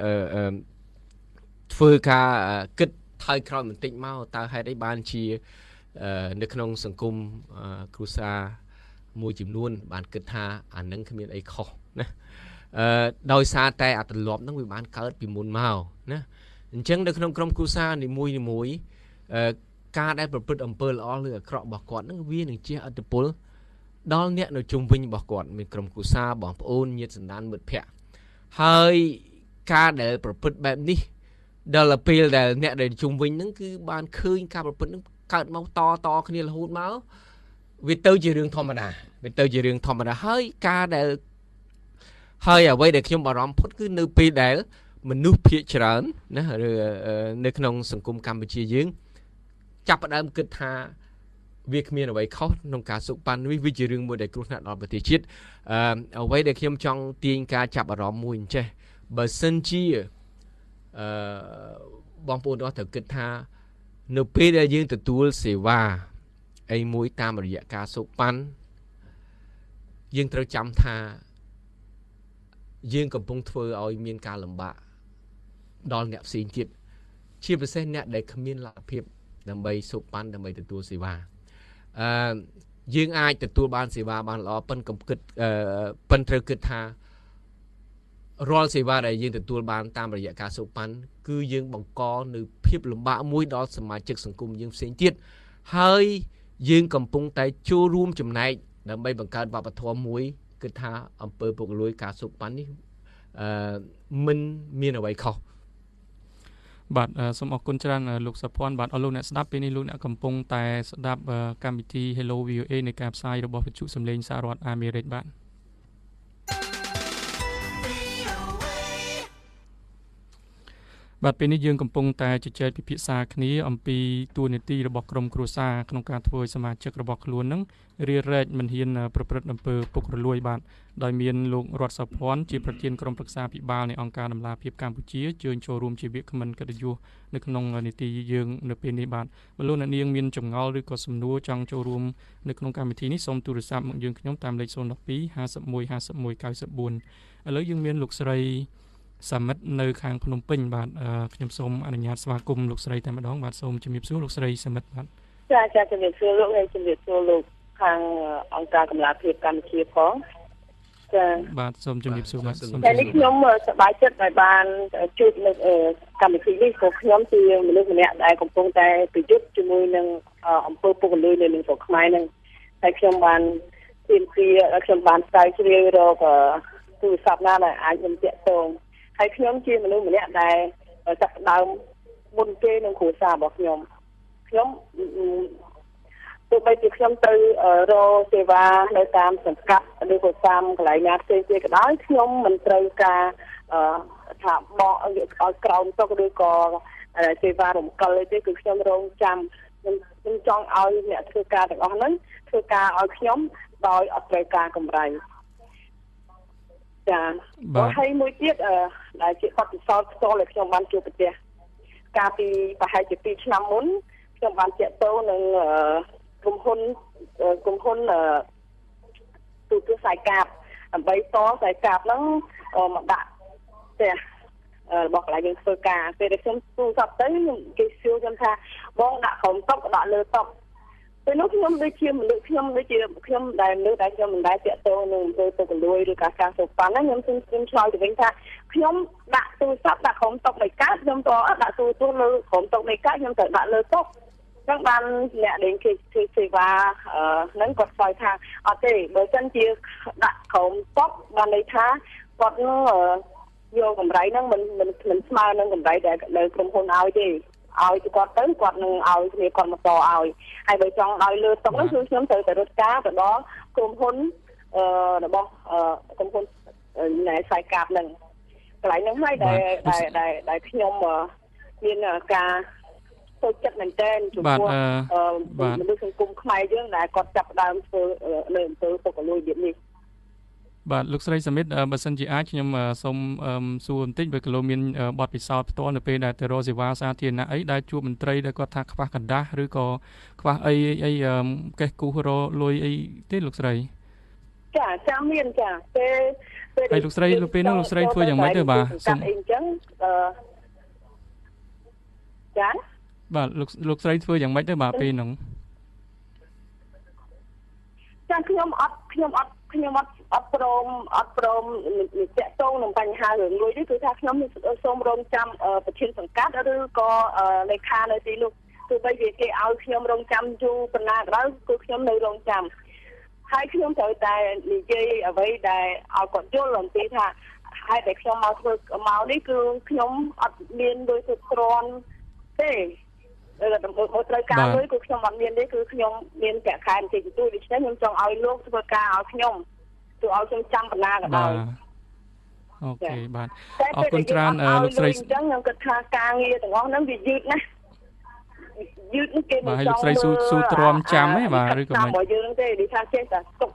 Speaker 19: ធ្វើការគិតថយក្រោយបន្តិចមកតើហេតុអីបានជានៅក្នុងសង្គមគ្រួសារមួយចំនួនបានគិតថាអានឹងគ្មានអីខុសណាអឺដោយសារតែអត្តលប់ហ្នឹងវាបានកើតពីមុនមកណាអញ្ចឹងនៅក្នុងក្រុមគ្រួសារនីមួយនីមួយអឺការដែលប្រព្រឹត្តអំពើល្អឬអាក្រក់របស់គាត់ហ្នឹងវានឹងជះឥទ្ធិពលដល់អ្នកនៅជុំវិញរបស់គាត់មានក្រុមគ្រួសារបងប្អូនញាតិសន្តានមិត្តភ័ក្តិហើយការដែលប្រព្រឹត្តបែបនេះដល់ពេលដែលអ្នកដែលជុំវិញហ្នឹងគឺបានឃើញការប្រព្រឹត្តហ្នឹងកើតមកតតគ្នារហូតមកវាទៅជារឿងធម្មតាវាទៅជារឿងធម្មតាហើយការដែលហើយអ្វីដែលខ្ញុំបារម្ភផុតគឺនៅពេលដែលមនុស្សភាគច្រើនណាឬនៅក្នុងសង្គមកម្ពុជាយើងចាប់ផ្ដើមគិតថាវាគ្មានអ្វីខុសក្នុងការសុខប៉ាន់នេះវាជារឿងមួយដែលគ្រោះថ្នាក់ដល់ប្រទេសជាតិអឺអ្វីដែលខ្ញុំចង់ទាញការចាប់អារម្មណ៍មួយអញ្ចេះបើសិនជាអឺបងប្អូនអស់ត្រូវគិតថានៅពេលដែលយើងទទួលសេវាអីមួយតាមរយៈការសុខប៉ាន់យើងត្រូវចាំថាយើងកំពុងធ្វើឲ្យមានការលំបាកដល់អ្នកផ្សេងទៀតជាពិសេសអ្នកដែលគ្មានលទ្ធភាពដើម្បីសុខប៉ាន់ដើម្បីទទួលសេវាអឺយើងអាចទទួលបានសេវាបានល្អប៉ុន្តែកំគិតអឺប៉ុន្តែត្រូវគិតថារាល់សេវាដែលយើងទទួលបានតាមរយៈការសុខប៉ាន់គឺយើងបង្កនៅភាពលំបាកមួយដល់សមាជិកសង្គមយើងផ្សេងទៀតហើយយើងកំពុងតែចូលរួមចំណែកដើម្បីបង្កើតវប្បធម៌មួយគឺថាអំពើពុករលួយការសុខប៉ាន់នេះអឺមិនមានអ្វីខុស
Speaker 18: បាទសូមអរគុណច្រើនលោកសុភ័ណ្ឌបាទអរលោកអ្នកស្ដាប់ពេលនេះលោកអ្នកកំពុងតែស្ដាប់កម្មវិធី Hello វី អូ เอ នៃការផ្សាយរបស់វិទ្យុសំឡេងសហរដ្ឋអាមេរិកបាទបាទពេលនេះយើងកំពុងតែជជែកពិភាក្សាគ្នាអំពីតួនាទីរបស់ក្រុមគ្រួសារក្នុងការធ្វើឲ្យសមាជិករបស់ខ្លួននឹងរារែកមិនហ៊ានប្រព្រឹត្តអំពើពុករលួយបាទដោយមានលោករដ្ឋសុភ័ណ្ឌជាប្រធានក្រុមប្រឹក្សាពិបាលនៃអង្គការដំឡាភិបកម្ពុជាជើញចូលរួមជាវាគ្មិនកិត្តិយសនៅក្នុងនីតិយើងនៅពេលនេះបាទបើលោកអ្នកនាងមានចម្ងល់ឬក៏សំណួរចង់ចូលរួមនៅក្នុងកម្មវិធីនេះសូមទូរស័ព្ទមកយើងខ្ញុំតាមលេខศูนย์ หนึ่ง สอง ห้า หนึ่ง หนึ่ง ห้า หนึ่ง เก้า สี่ ឥឡូវយើងមានលោកស្រីសាមិតនៅខាងភ្នំពេញបាទខ្ញុំសូមអនុញ្ញាតស្វាគមន៍លោកស្រីតែម្ដងបាទសូមជំរាបសួរលោកស្រីសាមិតបាទ
Speaker 20: ចាចាជំរាបសួរលោកហើយជំរាបសួរលោកខាងអង្គការកម្ពុជាកម្ពុជាផងចា
Speaker 18: បាទសូមជំរាបសួរបាទ
Speaker 20: សូមតែនេះខ្ញុំសប្បាយចិត្តដែលបានជួបនៅកម្មវិធីនេះក៏ខ្ញុំជាមនុស្សម្នាក់ដែលកំពុងតែប្រយុទ្ធជាមួយនឹងអង្គើពុករលួយនៅក្នុងស្រុកខ្មែរនឹងហើយខ្ញុំបានទាមទារឲ្យខ្ញុំបានស្រាវជ្រាវរកទូរស័ព្ទណាដែលអាចខ្ញុំតាក់ទងហើយខ្ញុំជាមនុស្សម្នាក់ដែលចាប់ផ្ដើមមុនគេនឹងគ្រួសាររបស់ខ្ញុំខ្ញុំទោះបីជាខ្ញុំទៅរកសេវានៅតាមសង្កាត់ឬក៏តាមកន្លែងណាផ្សេងទៀតក៏ដោយខ្ញុំមិនត្រូវការថាបកឲ្យក្រោមទុកឬក៏សេវារំកិលទេគឺខ្ញុំរងចាំខ្ញុំចង់ឲ្យអ្នកធ្វើការទាំងអស់ហ្នឹងធ្វើការឲ្យខ្ញុំដោយអត់ត្រូវការកម្រៃចា៎ហើយមួយទៀតដែលជាបទពិសោធន៍ផ្ទាល់ដែលខ្ញុំបានជួបប្រទះកាលពីប្រហែលជាពីរឆ្នាំមុនខ្ញុំបានតាក់ទងនឹងក្រុមហ៊ុនក្រុមហ៊ុនទូទស្សន៍ខ្សែកាបដើម្បីតខ្សែកាបហ្នឹងមកដាក់ផ្ទះរបស់កន្លែងយើងធ្វើការពេលដែលខ្ញុំទូរស័ព្ទទៅគេសួរខ្ញុំថាបងដាក់ក្រុមតុកដាក់លើតុកពេលនោះខ្ញុំដូចជាមនុស្សខ្ញុំដូចជាខ្ញុំដែលមនុស្សដែលខ្ញុំមិនដែលតាក់ទងនឹងអំពើពុករលួយឬការការសុខប៉ាន់ណាខ្ញុំខ្ញុំឆ្លើយទៅវិញថាខ្ញុំដាក់ទូរស័ព្ទដាក់ក្រុមតុកនៃកាតខ្ញុំក៏ដាក់ទូរទស្សន៍លើក្រុមតុកនៃកាតខ្ញុំត្រូវដាក់លើតុកចឹងបានអ្នកដែលគេធ្វើសេវាហ្នឹងគាត់ឆ្លើយថាអត់ទេបើមិនជាដាក់ក្រុមតុកបានន័យថាគាត់នឹងយកកម្រៃហ្នឹងមិនមិនមិនស្មើនឹងកម្រៃដែលនៅក្រុមហ៊ុនឲ្យទេឲ្យគាត់ទៅគាត់នឹងឲ្យគ្នាគាត់មកតឲ្យហើយបើចង់ឲ្យលើតុកហ្នឹងគឺខ្ញុំត្រូវតែរត់ការទៅដល់ក្រុមហ៊ុនអឺរបស់ក្រុមហ៊ុនណែខ្សែកាបហ្នឹងកន្លែងហ្នឹងហើយដែលដែលដែលខ្ញុំមានការចូលចិត្តមែនទែនចំពោះមនុស្សសង្គមខ្មែរយើងដែលគាត់ចាប់ផ្ដើមធ្វើនៅអំពើពុករលួយបែបនេះ
Speaker 18: បាទលោកស្រីសមិទ្ធបើសិនជាអាចខ្ញុំសូមសួរបន្តិចបើគីឡូមានបទពិសោធន៍ផ្ទាល់នៅពេលដែលទៅរកសេវាសាធារណៈអីដែលជួបមន្ត្រីដែលគាត់ថាខ្វះកណ្ដាស់ឬក៏ខ្វះអីអីកេះគូសរលុយអីទេលោកស្រី
Speaker 20: ចាចាមានចាពេល
Speaker 18: ពេលហើយលោកស្រីលោកពេលនោះលោកស្រីធ្វើយ៉ាងម៉េចទៅបាទ
Speaker 20: សូមអីអញ្ចឹងអឺចា
Speaker 18: បាទលោកលោកស្រីធ្វើយ៉ាងម៉េចទៅបាទពេលហ្នឹង
Speaker 20: ចាខ្ញុំអត់ខ្ញុំអត់ខ្ញុំអត់អត់ព្រមអត់ព្រមតាក់ទងនឹងបញ្ហារឿងលុយនេះគឺថាខ្ញុំសូមរងចាំប្រធានសង្កាត់ឬក៏លេខានៅទីនោះទោះបីជាគេឲ្យខ្ញុំរងចាំយូរប៉ុណ្ណាក៏ដោយគឺខ្ញុំនៅរងចាំហើយខ្ញុំត្រូវតែនិយាយអ្វីដែលឲ្យគាត់យល់អំពីថាហើយតែខ្ញុំមកធ្វើមកនេះគឺខ្ញុំអត់មានលុយគ្រប់គ្រាន់ទេដើម្បីមកត្រូវការលុយគឺខ្ញុំអត់មានទេគឺខ្ញុំមានប្រាក់ខែបន្តិចបន្តួចដូច្នេះខ្ញុំចង់ឲ្យលោកធ្វើការឲ្យខ្ញុំទោះឲ្យខ្ញុំចាំបណ្ណាក៏ដោយ
Speaker 18: អូខេបាទអរគុណច្រើនលោកស្រី
Speaker 20: អញ្ចឹងខ្ញុំគិតថាការងារទាំងអស់ហ្នឹងវាយឺតណាស់យឺតគេមិនចង់
Speaker 18: បាទលោកស្រីស៊ូស៊ូទ្រាំចាំទេបាទឬក៏មិន
Speaker 20: មកយើងទេនិយាយថាចេះតែទុក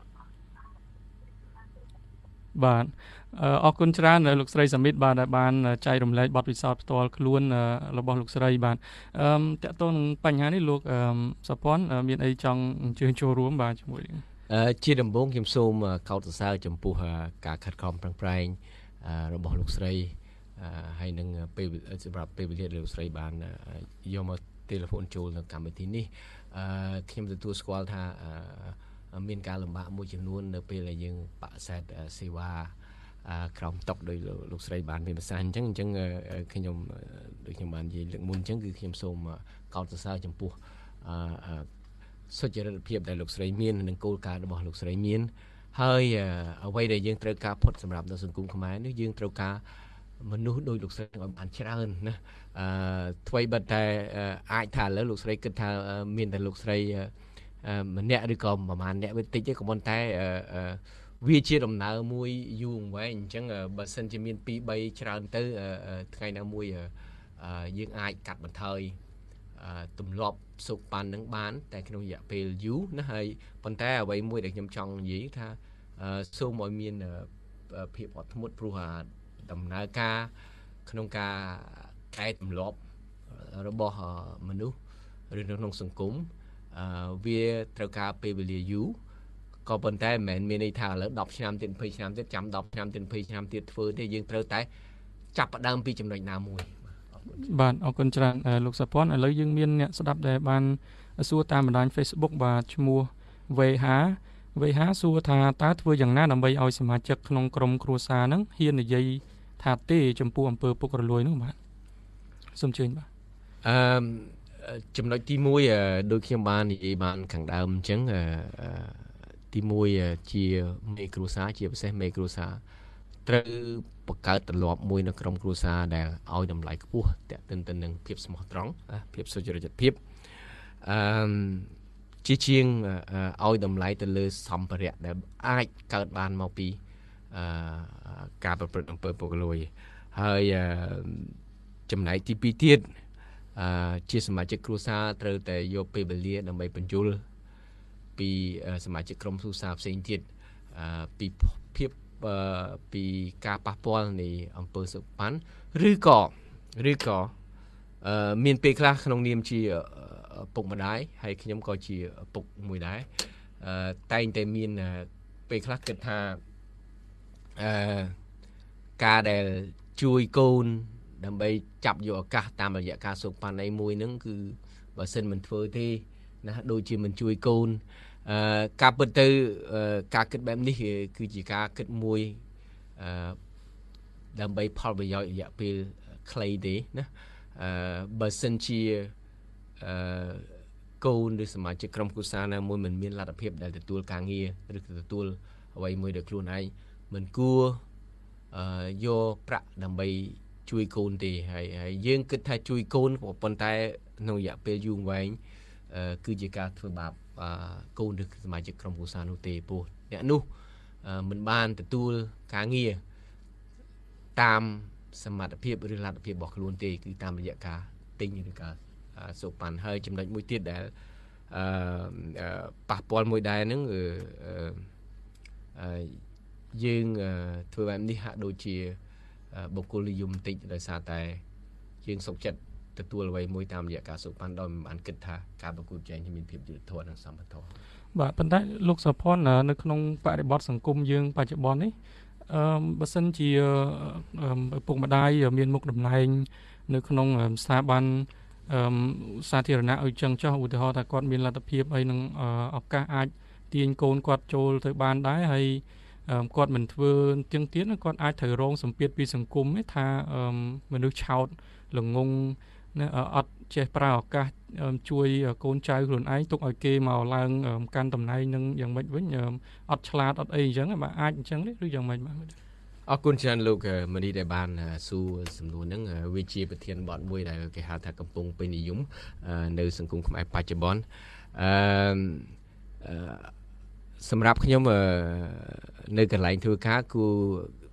Speaker 18: បាទអរគុណច្រើនលោកស្រីសមិទ្ធបាទដែលបានចែករំលែកបទពិសោធន៍ផ្ទាល់ខ្លួនរបស់លោកស្រីបាទអឺតកតងនឹងបញ្ហានេះលោកសុភ័ណ្ឌមានអីចង់អញ្ជើញចូលរួមបាទជាមួយ
Speaker 19: ជាដំបូងខ្ញុំសូមកោតសរសើរចំពោះការខិតខំប្រឹងប្រែងរបស់លោកស្រីហើយនឹងពេលសម្រាប់ពេលវេលាលោកស្រីបានយកមកទូរស័ព្ទចូលនៅកម្មវិធីនេះខ្ញុំទទួលស្គាល់ថាមានការលំបាកមួយចំនួននៅពេលដែលយើងបដិសេធសេវាក្រោមតុកដោយលោកស្រីបានមានប្រសាសន៍អញ្ចឹងអញ្ចឹងខ្ញុំដូចខ្ញុំបាននិយាយលើកមុនអញ្ចឹងគឺខ្ញុំសូមកោតសរសើរចំពោះសុចរិតភាពដែលលោកស្រីមាននិងគោលការណ៍របស់លោកស្រីមានហើយអ្វីដែលយើងត្រូវការផុតសម្រាប់នៅសង្គមខ្មែរនេះយើងត្រូវការមនុស្សដោយលោកស្រីឲ្យបានច្រើនណាអឺថ្មីបិទតែអាចថាឥឡូវលោកស្រីគិតថាមានតែលោកស្រីម្នាក់ឬក៏ប្រហែលអ្នកវាតិចទេក៏ប៉ុន្តែវាជាដំណើរមួយយូរអង្វែងអញ្ចឹងបើសិនជាមានពីរបីច្រើនទៅថ្ងៃណាមួយយើងអាចកាត់បន្ថយទម្លាប់សុខប៉ាន់នឹងបានតែក្នុងរយៈពេលយូរណាហើយប៉ុន្តែអ្វីមួយដែលខ្ញុំចង់និយាយថាសូមឲ្យមានភាពអត់ធ្មត់ព្រោះដំណើរការក្នុងការកែទម្លាប់របស់មនុស្សឬនៅក្នុងសង្គមវាត្រូវការពេលវេលាយូរក៏ប៉ុន្តែមិនមែនមានន័យថាឥឡូវដប់ឆ្នាំទៀតยี่สิบឆ្នាំទៀតចាំដប់ឆ្នាំទៀតยี่สิบឆ្នាំទៀតធ្វើទេយើងត្រូវតែចាប់ផ្ដើមពីចំណុចណាមួយ
Speaker 18: បាទអរគុណច្រើនលោកសុភ័ណ្ឌឥឡូវយើងមានអ្នកស្ដាប់ដែលបានសួរតាមបណ្ដាញ Facebook បាទឈ្មោះវេហាវេហាសួរថាតើធ្វើយ៉ាងណាដើម្បីឲ្យសមាជិកក្នុងក្រុមគ្រួសារហ្នឹងហ៊ាននិយាយថាទេចំពោះអំពើពុករលួយហ្នឹងបាទសូមអញ្ជើញបាទ
Speaker 19: អឺចំណុចទីមួយដូចខ្ញុំបាននិយាយបានខាងដើមអញ្ចឹងទីមួយជាមេគ្រួសារជាពិសេសមេគ្រួសារត្រូវបង្កើតទម្លាប់មួយនៅក្រុមគ្រួសារដែលឲ្យតម្លៃខ្ពស់តេតិនទៅនឹងភាពស្មោះត្រង់ភាពសុចរិតភាពអឺជាជាងឲ្យតម្លៃទៅលើសម្ភារៈដែលអាចកើតបានមកពីអឺការប្រព្រឹត្តអំពើពុករលួយហើយចំណែកទីពីរទៀតអឺជាសមាជិកគ្រួសារត្រូវតែយកពេលវេលាដើម្បីបញ្យល់ពីសមាជិកក្រុមគ្រួសារផ្សេងទៀតអឺពីភាពពីការប៉ះពាល់នៃអំពើសុខប៉ាន់ឬក៏ឬក៏មានពេលខ្លះក្នុងនាមជាពុកម្ដាយហើយខ្ញុំក៏ជាពុកមួយដែរតែងតែមានពេលខ្លះគិតថាអឺការដែលជួយកូនដើម្បីចាប់យកឱកាសតាមរយៈការសុខប៉ាន់ឯមួយហ្នឹងគឺបើសិនមិនធ្វើទេណាដូចជាមិនជួយកូនអឺការពិតទៅការគិតបែបនេះគឺជាការគិតមួយអឺដើម្បីផលប្រយោជន៍រយៈពេលខ្លីទេណាអឺបើសិនជាអឺកូនឬសមាជិកក្រុមគ្រួសារណាមួយមិនមានលទ្ធភាពដែលទទួលការងារឬទទួលអ្វីមួយដោយខ្លួនឯងមិនគួរអឺយកប្រាក់ដើម្បីជួយកូនទេហើយហើយយើងគិតថាជួយកូនប៉ុន្តែក្នុងរយៈពេលយូរអង្វែងគឺជាការធ្វើបាបកូនឬសមាជិកក្រុមគ្រួសារនោះទេព្រោះអ្នកនោះមិនបានទទួលការងារតាមសមត្ថភាពឬលទ្ធភាពរបស់ខ្លួនទេគឺតាមរយៈការទិញឬការសូកប៉ាន់ហើយចំណុចមួយទៀតដែលអឺប៉ះពាល់មួយដែរហ្នឹងអឺយើងធ្វើបែបនេះហាក់ដូចជាបុគ្គលនិយមបន្តិចដោយសារតែយើងសុខចិត្តទទួលអ្វីមួយតាមរយៈការសូកប៉ាន់ដោយមិនបានគិតថាការប្រកួតប្រជែងមានភាពយុត្តិធម៌និងសមធម៌
Speaker 18: បាទប៉ុន្តែលោកសុភ័ណ្ឌនៅក្នុងបរិបទសង្គមយើងបច្ចុប្បន្ននេះអឺបើសិនជាឪពុកម្ដាយមានមុខតំណែងនៅក្នុងស្ថាប័នអឺសាធារណៈអីចឹងចុះឧទាហរណ៍ថាគាត់មានលទ្ធភាពអីនឹងឱកាសអាចទាញកូនគាត់ចូលទៅបានដែរហើយគាត់មិនធ្វើទៀងទៀតគាត់អាចត្រូវរងសម្ពាធពីសង្គមឯថាមនុស្សឆោតល្ងងណាអត់ចេះប្រើឱកាសជួយកូនចៅខ្លួនឯងទុកឲ្យគេមកឡើងកាន់តំណែងនឹងយ៉ាងម៉េចវិញអត់ឆ្លាតអត់អីអញ្ចឹងបាទអាចអញ្ចឹងទេឬយ៉ាងម៉េចបាទ
Speaker 19: អរគុណច្រើនលោកមនីដែលបានសួរសំណួរហ្នឹងវាជាប្រធានបទមួយដែលគេហៅថាកំពុងពេញនិយមនៅសង្គមខ្មែរបច្ចុប្បន្នអឺសម្រាប់ខ្ញុំនៅកន្លែងធ្វើការគូ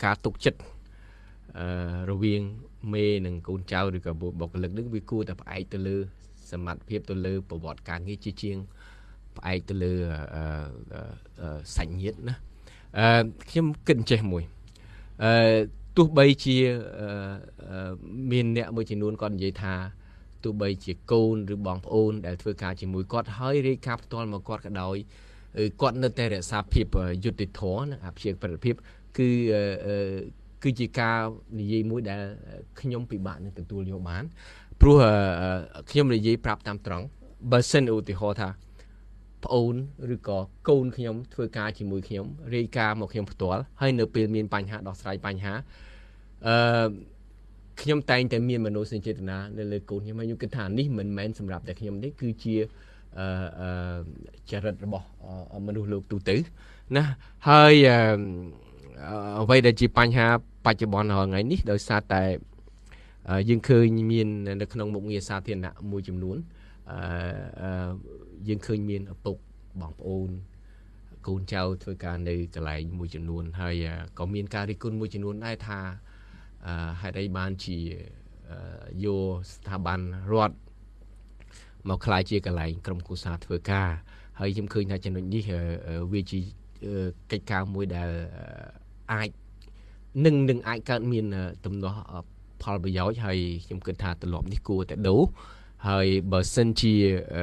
Speaker 19: ការទុកចិត្តអឺរវាងមេនិងកូនចៅឬក៏បុគ្គលិកនឹងវាគួរតែផ្អែកទៅលើសមត្ថភាពទៅលើប្រវត្តិការងារជាជាងផ្អែកទៅលើអឺសាច់ញាតិណាអឺខ្ញុំគិតចេះមួយអឺទោះបីជាមានអ្នកមួយចំនួនគាត់និយាយថាទោះបីជាកូនឬបងប្អូនដែលធ្វើការជាមួយគាត់ហើយរាយការណ៍ផ្ទាល់មកគាត់ក៏ដោយគាត់នៅតែរក្សាភាពយុត្តិធម៌និងអព្យាក្រឹតភាពគឺគឺជាការនិយាយមួយដែលខ្ញុំពិបាកនឹងទទួលយកបានព្រោះខ្ញុំនិយាយប្រាប់តាមត្រង់បើសិនឧទាហរណ៍ថាប្អូនឬក៏កូនខ្ញុំធ្វើការជាមួយខ្ញុំរាយការណ៍មកខ្ញុំផ្ទាល់ហើយនៅពេលមានបញ្ហាដោះស្រាយបញ្ហាអឺខ្ញុំតែងតែមានមនោសញ្ចេតនានៅលើកូនខ្ញុំហើយខ្ញុំគិតថានេះមិនមែនសម្រាប់តែខ្ញុំទេគឺជាអឺអឺចរិតរបស់មនុស្សលោកទូទៅណាហើយអ្វីដែលជាបញ្ហាបច្ចុប្បន្នរាល់ថ្ងៃនេះដោយសារតែយើងឃើញមាននៅក្នុងមុខងារសាធារណៈមួយចំនួនអឺយើងឃើញមានឪពុកបងប្អូនកូនចៅធ្វើការនៅកន្លែងមួយចំនួនហើយក៏មានការរិះគន់មួយចំនួនដែរថាហេតុអីបានជាយកស្ថាប័នរដ្ឋមកខ្លាយជាកន្លែងក្រុមគូសាធ្វើការហើយខ្ញុំឃើញថាចំណុចនេះវាជាកិច្ចការមួយដែលអាចនឹងនឹងអាចកើតមានទំនាស់ផលប្រយោជន៍ហើយខ្ញុំគិតថាទម្លាប់នេះគួរតែដូរហើយបើសិនជា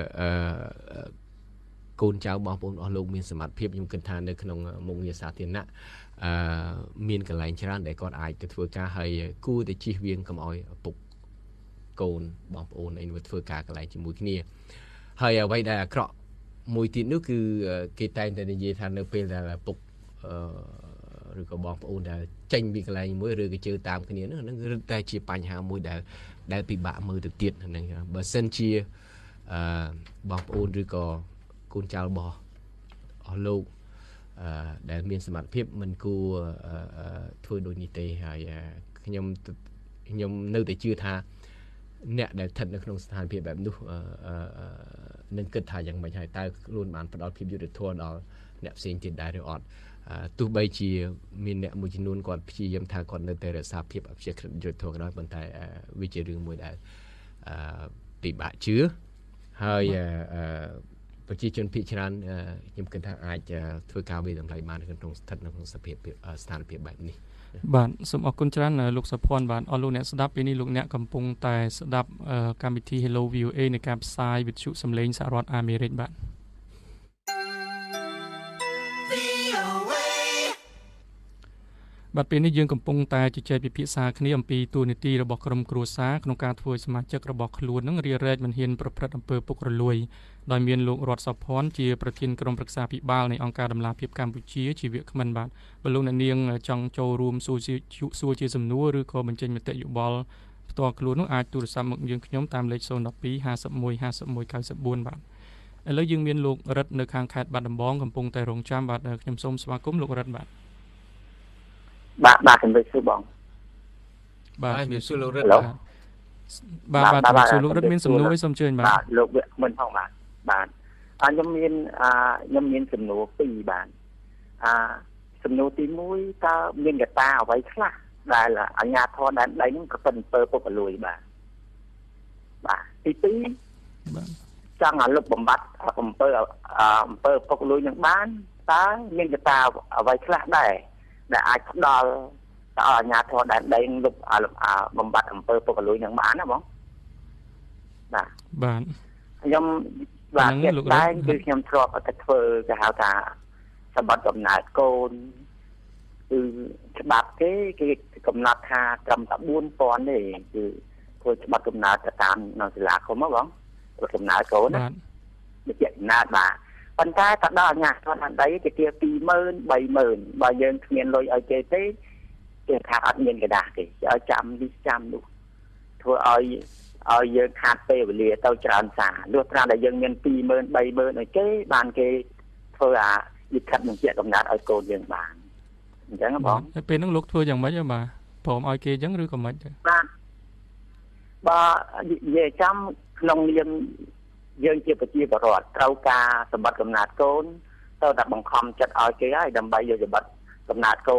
Speaker 19: កូនចៅបងប្អូនអស់លោកមានសមត្ថភាពខ្ញុំគិតថានៅក្នុងមុខងារសាធារណៈអឺមានកន្លែងច្រើនដែលគាត់អាចទៅធ្វើការហើយគួរតែជៀសវាងកុំឲ្យឪពុកកូនបងប្អូនអីនោះធ្វើការកន្លែងជាមួយគ្នាហើយអ្វីដែលអាក្រក់មួយទៀតនោះគឺគេតែងតែនិយាយថានៅពេលដែលឪពុកអឺឬក៏បងប្អូនដែលចេញពីកន្លែងមួយឬក៏ជឿតាមគ្នានោះហ្នឹងរឹតតែជាបញ្ហាមួយដែលដែលពិបាកមើលទៅទៀតហ្នឹងបើសិនជាអឺបងប្អូនឬក៏កូនចៅរបស់អស់លោកអឺដែលមានសមត្ថភាពមិនគួរធ្វើដូចនេះទេហើយខ្ញុំខ្ញុំនៅតែជឿថាអ្នកដែលស្ថិតនៅក្នុងស្ថានភាពបែបនោះនឹងគិតថាយ៉ាងម៉េចហើយតើខ្លួនបានផ្ដល់ភាពយុត្តិធម៌ដល់អ្នកផ្សេងទៀតដែរឬអត់ទោះបីជាមានអ្នកមួយចំនួនគាត់ព្យាយាមថាគាត់នៅតែរក្សាភាពអព្យាក្រឹតយុត្តិធម៌ក៏ដោយប៉ុន្តែវាជារឿងមួយដែលពិបាកជឿហើយប្រជាជនភាគច្រើនខ្ញុំគិតថាអាចធ្វើការវិតម្លៃបានក្នុងស្ថិតនៅក្នុងស្ថានភាពស្ថានភាពបែបនេះ
Speaker 18: បាទសូមអរគុណច្រើនលោកសុភ័ណ្ឌបាទអរលោកអ្នកស្ដាប់ពេលនេះលោកអ្នកកំពុងតែស្ដាប់កម្មវិធី Hello វី អូ អេ នៃការផ្សាយវិទ្យុសំឡេងសហរដ្ឋអាមេរិកបាទបាទពេលនេះយើងកំពុងតែជជែកពិភាក្សាគ្នាអំពីទួលនីតិរបស់ក្រុមគ្រួសារក្នុងការធ្វើសមាជិករបស់ខ្លួននឹងរារែកមិនហ៊ានប្រព្រឹត្តអំពើពុករលួយដោយមានលោករតសុភ័ណ្ឌជាប្រធានក្រុមប្រឹក្សាភិបាលនៃអង្គការដំណាភិបកម្ពុជាជាវាគ្មិនបាទបើលោកអ្នកនាងចង់ចូលរួមសួរសួរជាសំណួរឬក៏បញ្ចេញមតិយោបល់ផ្ទាល់ខ្លួននោះអាចទូរស័ព្ទមកយើងខ្ញុំតាមលេខศูนย์ หนึ่ง สอง ห้า หนึ่ง หนึ่ง ห้า หนึ่ง เก้า สี่ បាទឥឡូវយើងមានលោករិទ្ធនៅខាងខេត្តបាត់ដំបងកំពុងតែរងចាំបាទខ្ញុំសូមស្វាគមន៍លោករិទ្ធបាទ
Speaker 21: បាទបាទជំរាបសួរបង
Speaker 18: បាទជំរាបសួរលោករិទ្ធបាទបាទបាទសួរលោករិទ្ធមានសំណួរអីសូមអញ្ជើញបាទ
Speaker 21: បាទលោកវិក្កាមិនផងបាទបាទខ្ញុំមានខ្ញុំមានសំណួរពីរបាទអាសំណួរទីមួយតើមានកត្តាអ្វីខ្លះដែលអាជ្ញាធរដែនដីនឹងក៏ពិតអំពើពុករលួយបាទបាទទីពីរបាទចង់ឲ្យលុបបំបត្តិអំពើអំពើពុករលួយនឹងបានតើមានកត្តាអ្វីខ្លះដែរដែលអាចផ្ដល់ទៅឲ្យអាជ្ញាធរដែនដីលុបបំបត្តិអំពើពុករលួយនឹងបានណាបងបាទ
Speaker 18: បាទ
Speaker 21: ខ្ញុំបាទតែគឺខ្ញុំធ្លាប់តែធ្វើគេហៅថាសម្បត្តិកំណើតកូនគឺច្បាប់គេគេកំណត់ថាត្រឹមតែ បួនពាន់ ទេគឺធ្វើច្បាប់កំណើតទៅតាមនៅសាលាឃុំហ្នឹងបងកំណើតកូនណាវាជាកំណើតបាទប៉ុន្តែតដល់អាជ្ញាធរដែនដីគេទាពីរម៉ឺន បីម៉ឺនបើយើងគ្មានលុយឲ្យគេទេគេថាអត់មានកដាស់ទេគេឲ្យចាំនេះចាំនោះធ្វើឲ្យឲ្យយើងខាតពេលវេលាទៅច្រើនសារលុះត្រាតែយើងមានពីរម៉ឺន បីម៉ឺនឲ្យគេបានគេធ្វើអាលិខិតបញ្ជាក់កំណត់ឲ្យកូនយើងបានអញ្ចឹងបង
Speaker 18: ពេលហ្នឹងលោកធ្វើយ៉ាងម៉េចបាទព្រមឲ្យគេអញ្ចឹងឬក៏មិនទេ
Speaker 21: បាទបើនិយាយចាំក្នុងនាមយើងជាប្រជាពលរដ្ឋត្រូវការសម្បត្តិកំណត់កូនទៅតែបង្ខំចិត្តឲ្យគេហើយដើម្បីយកសម្បត្តិកំណត់កូន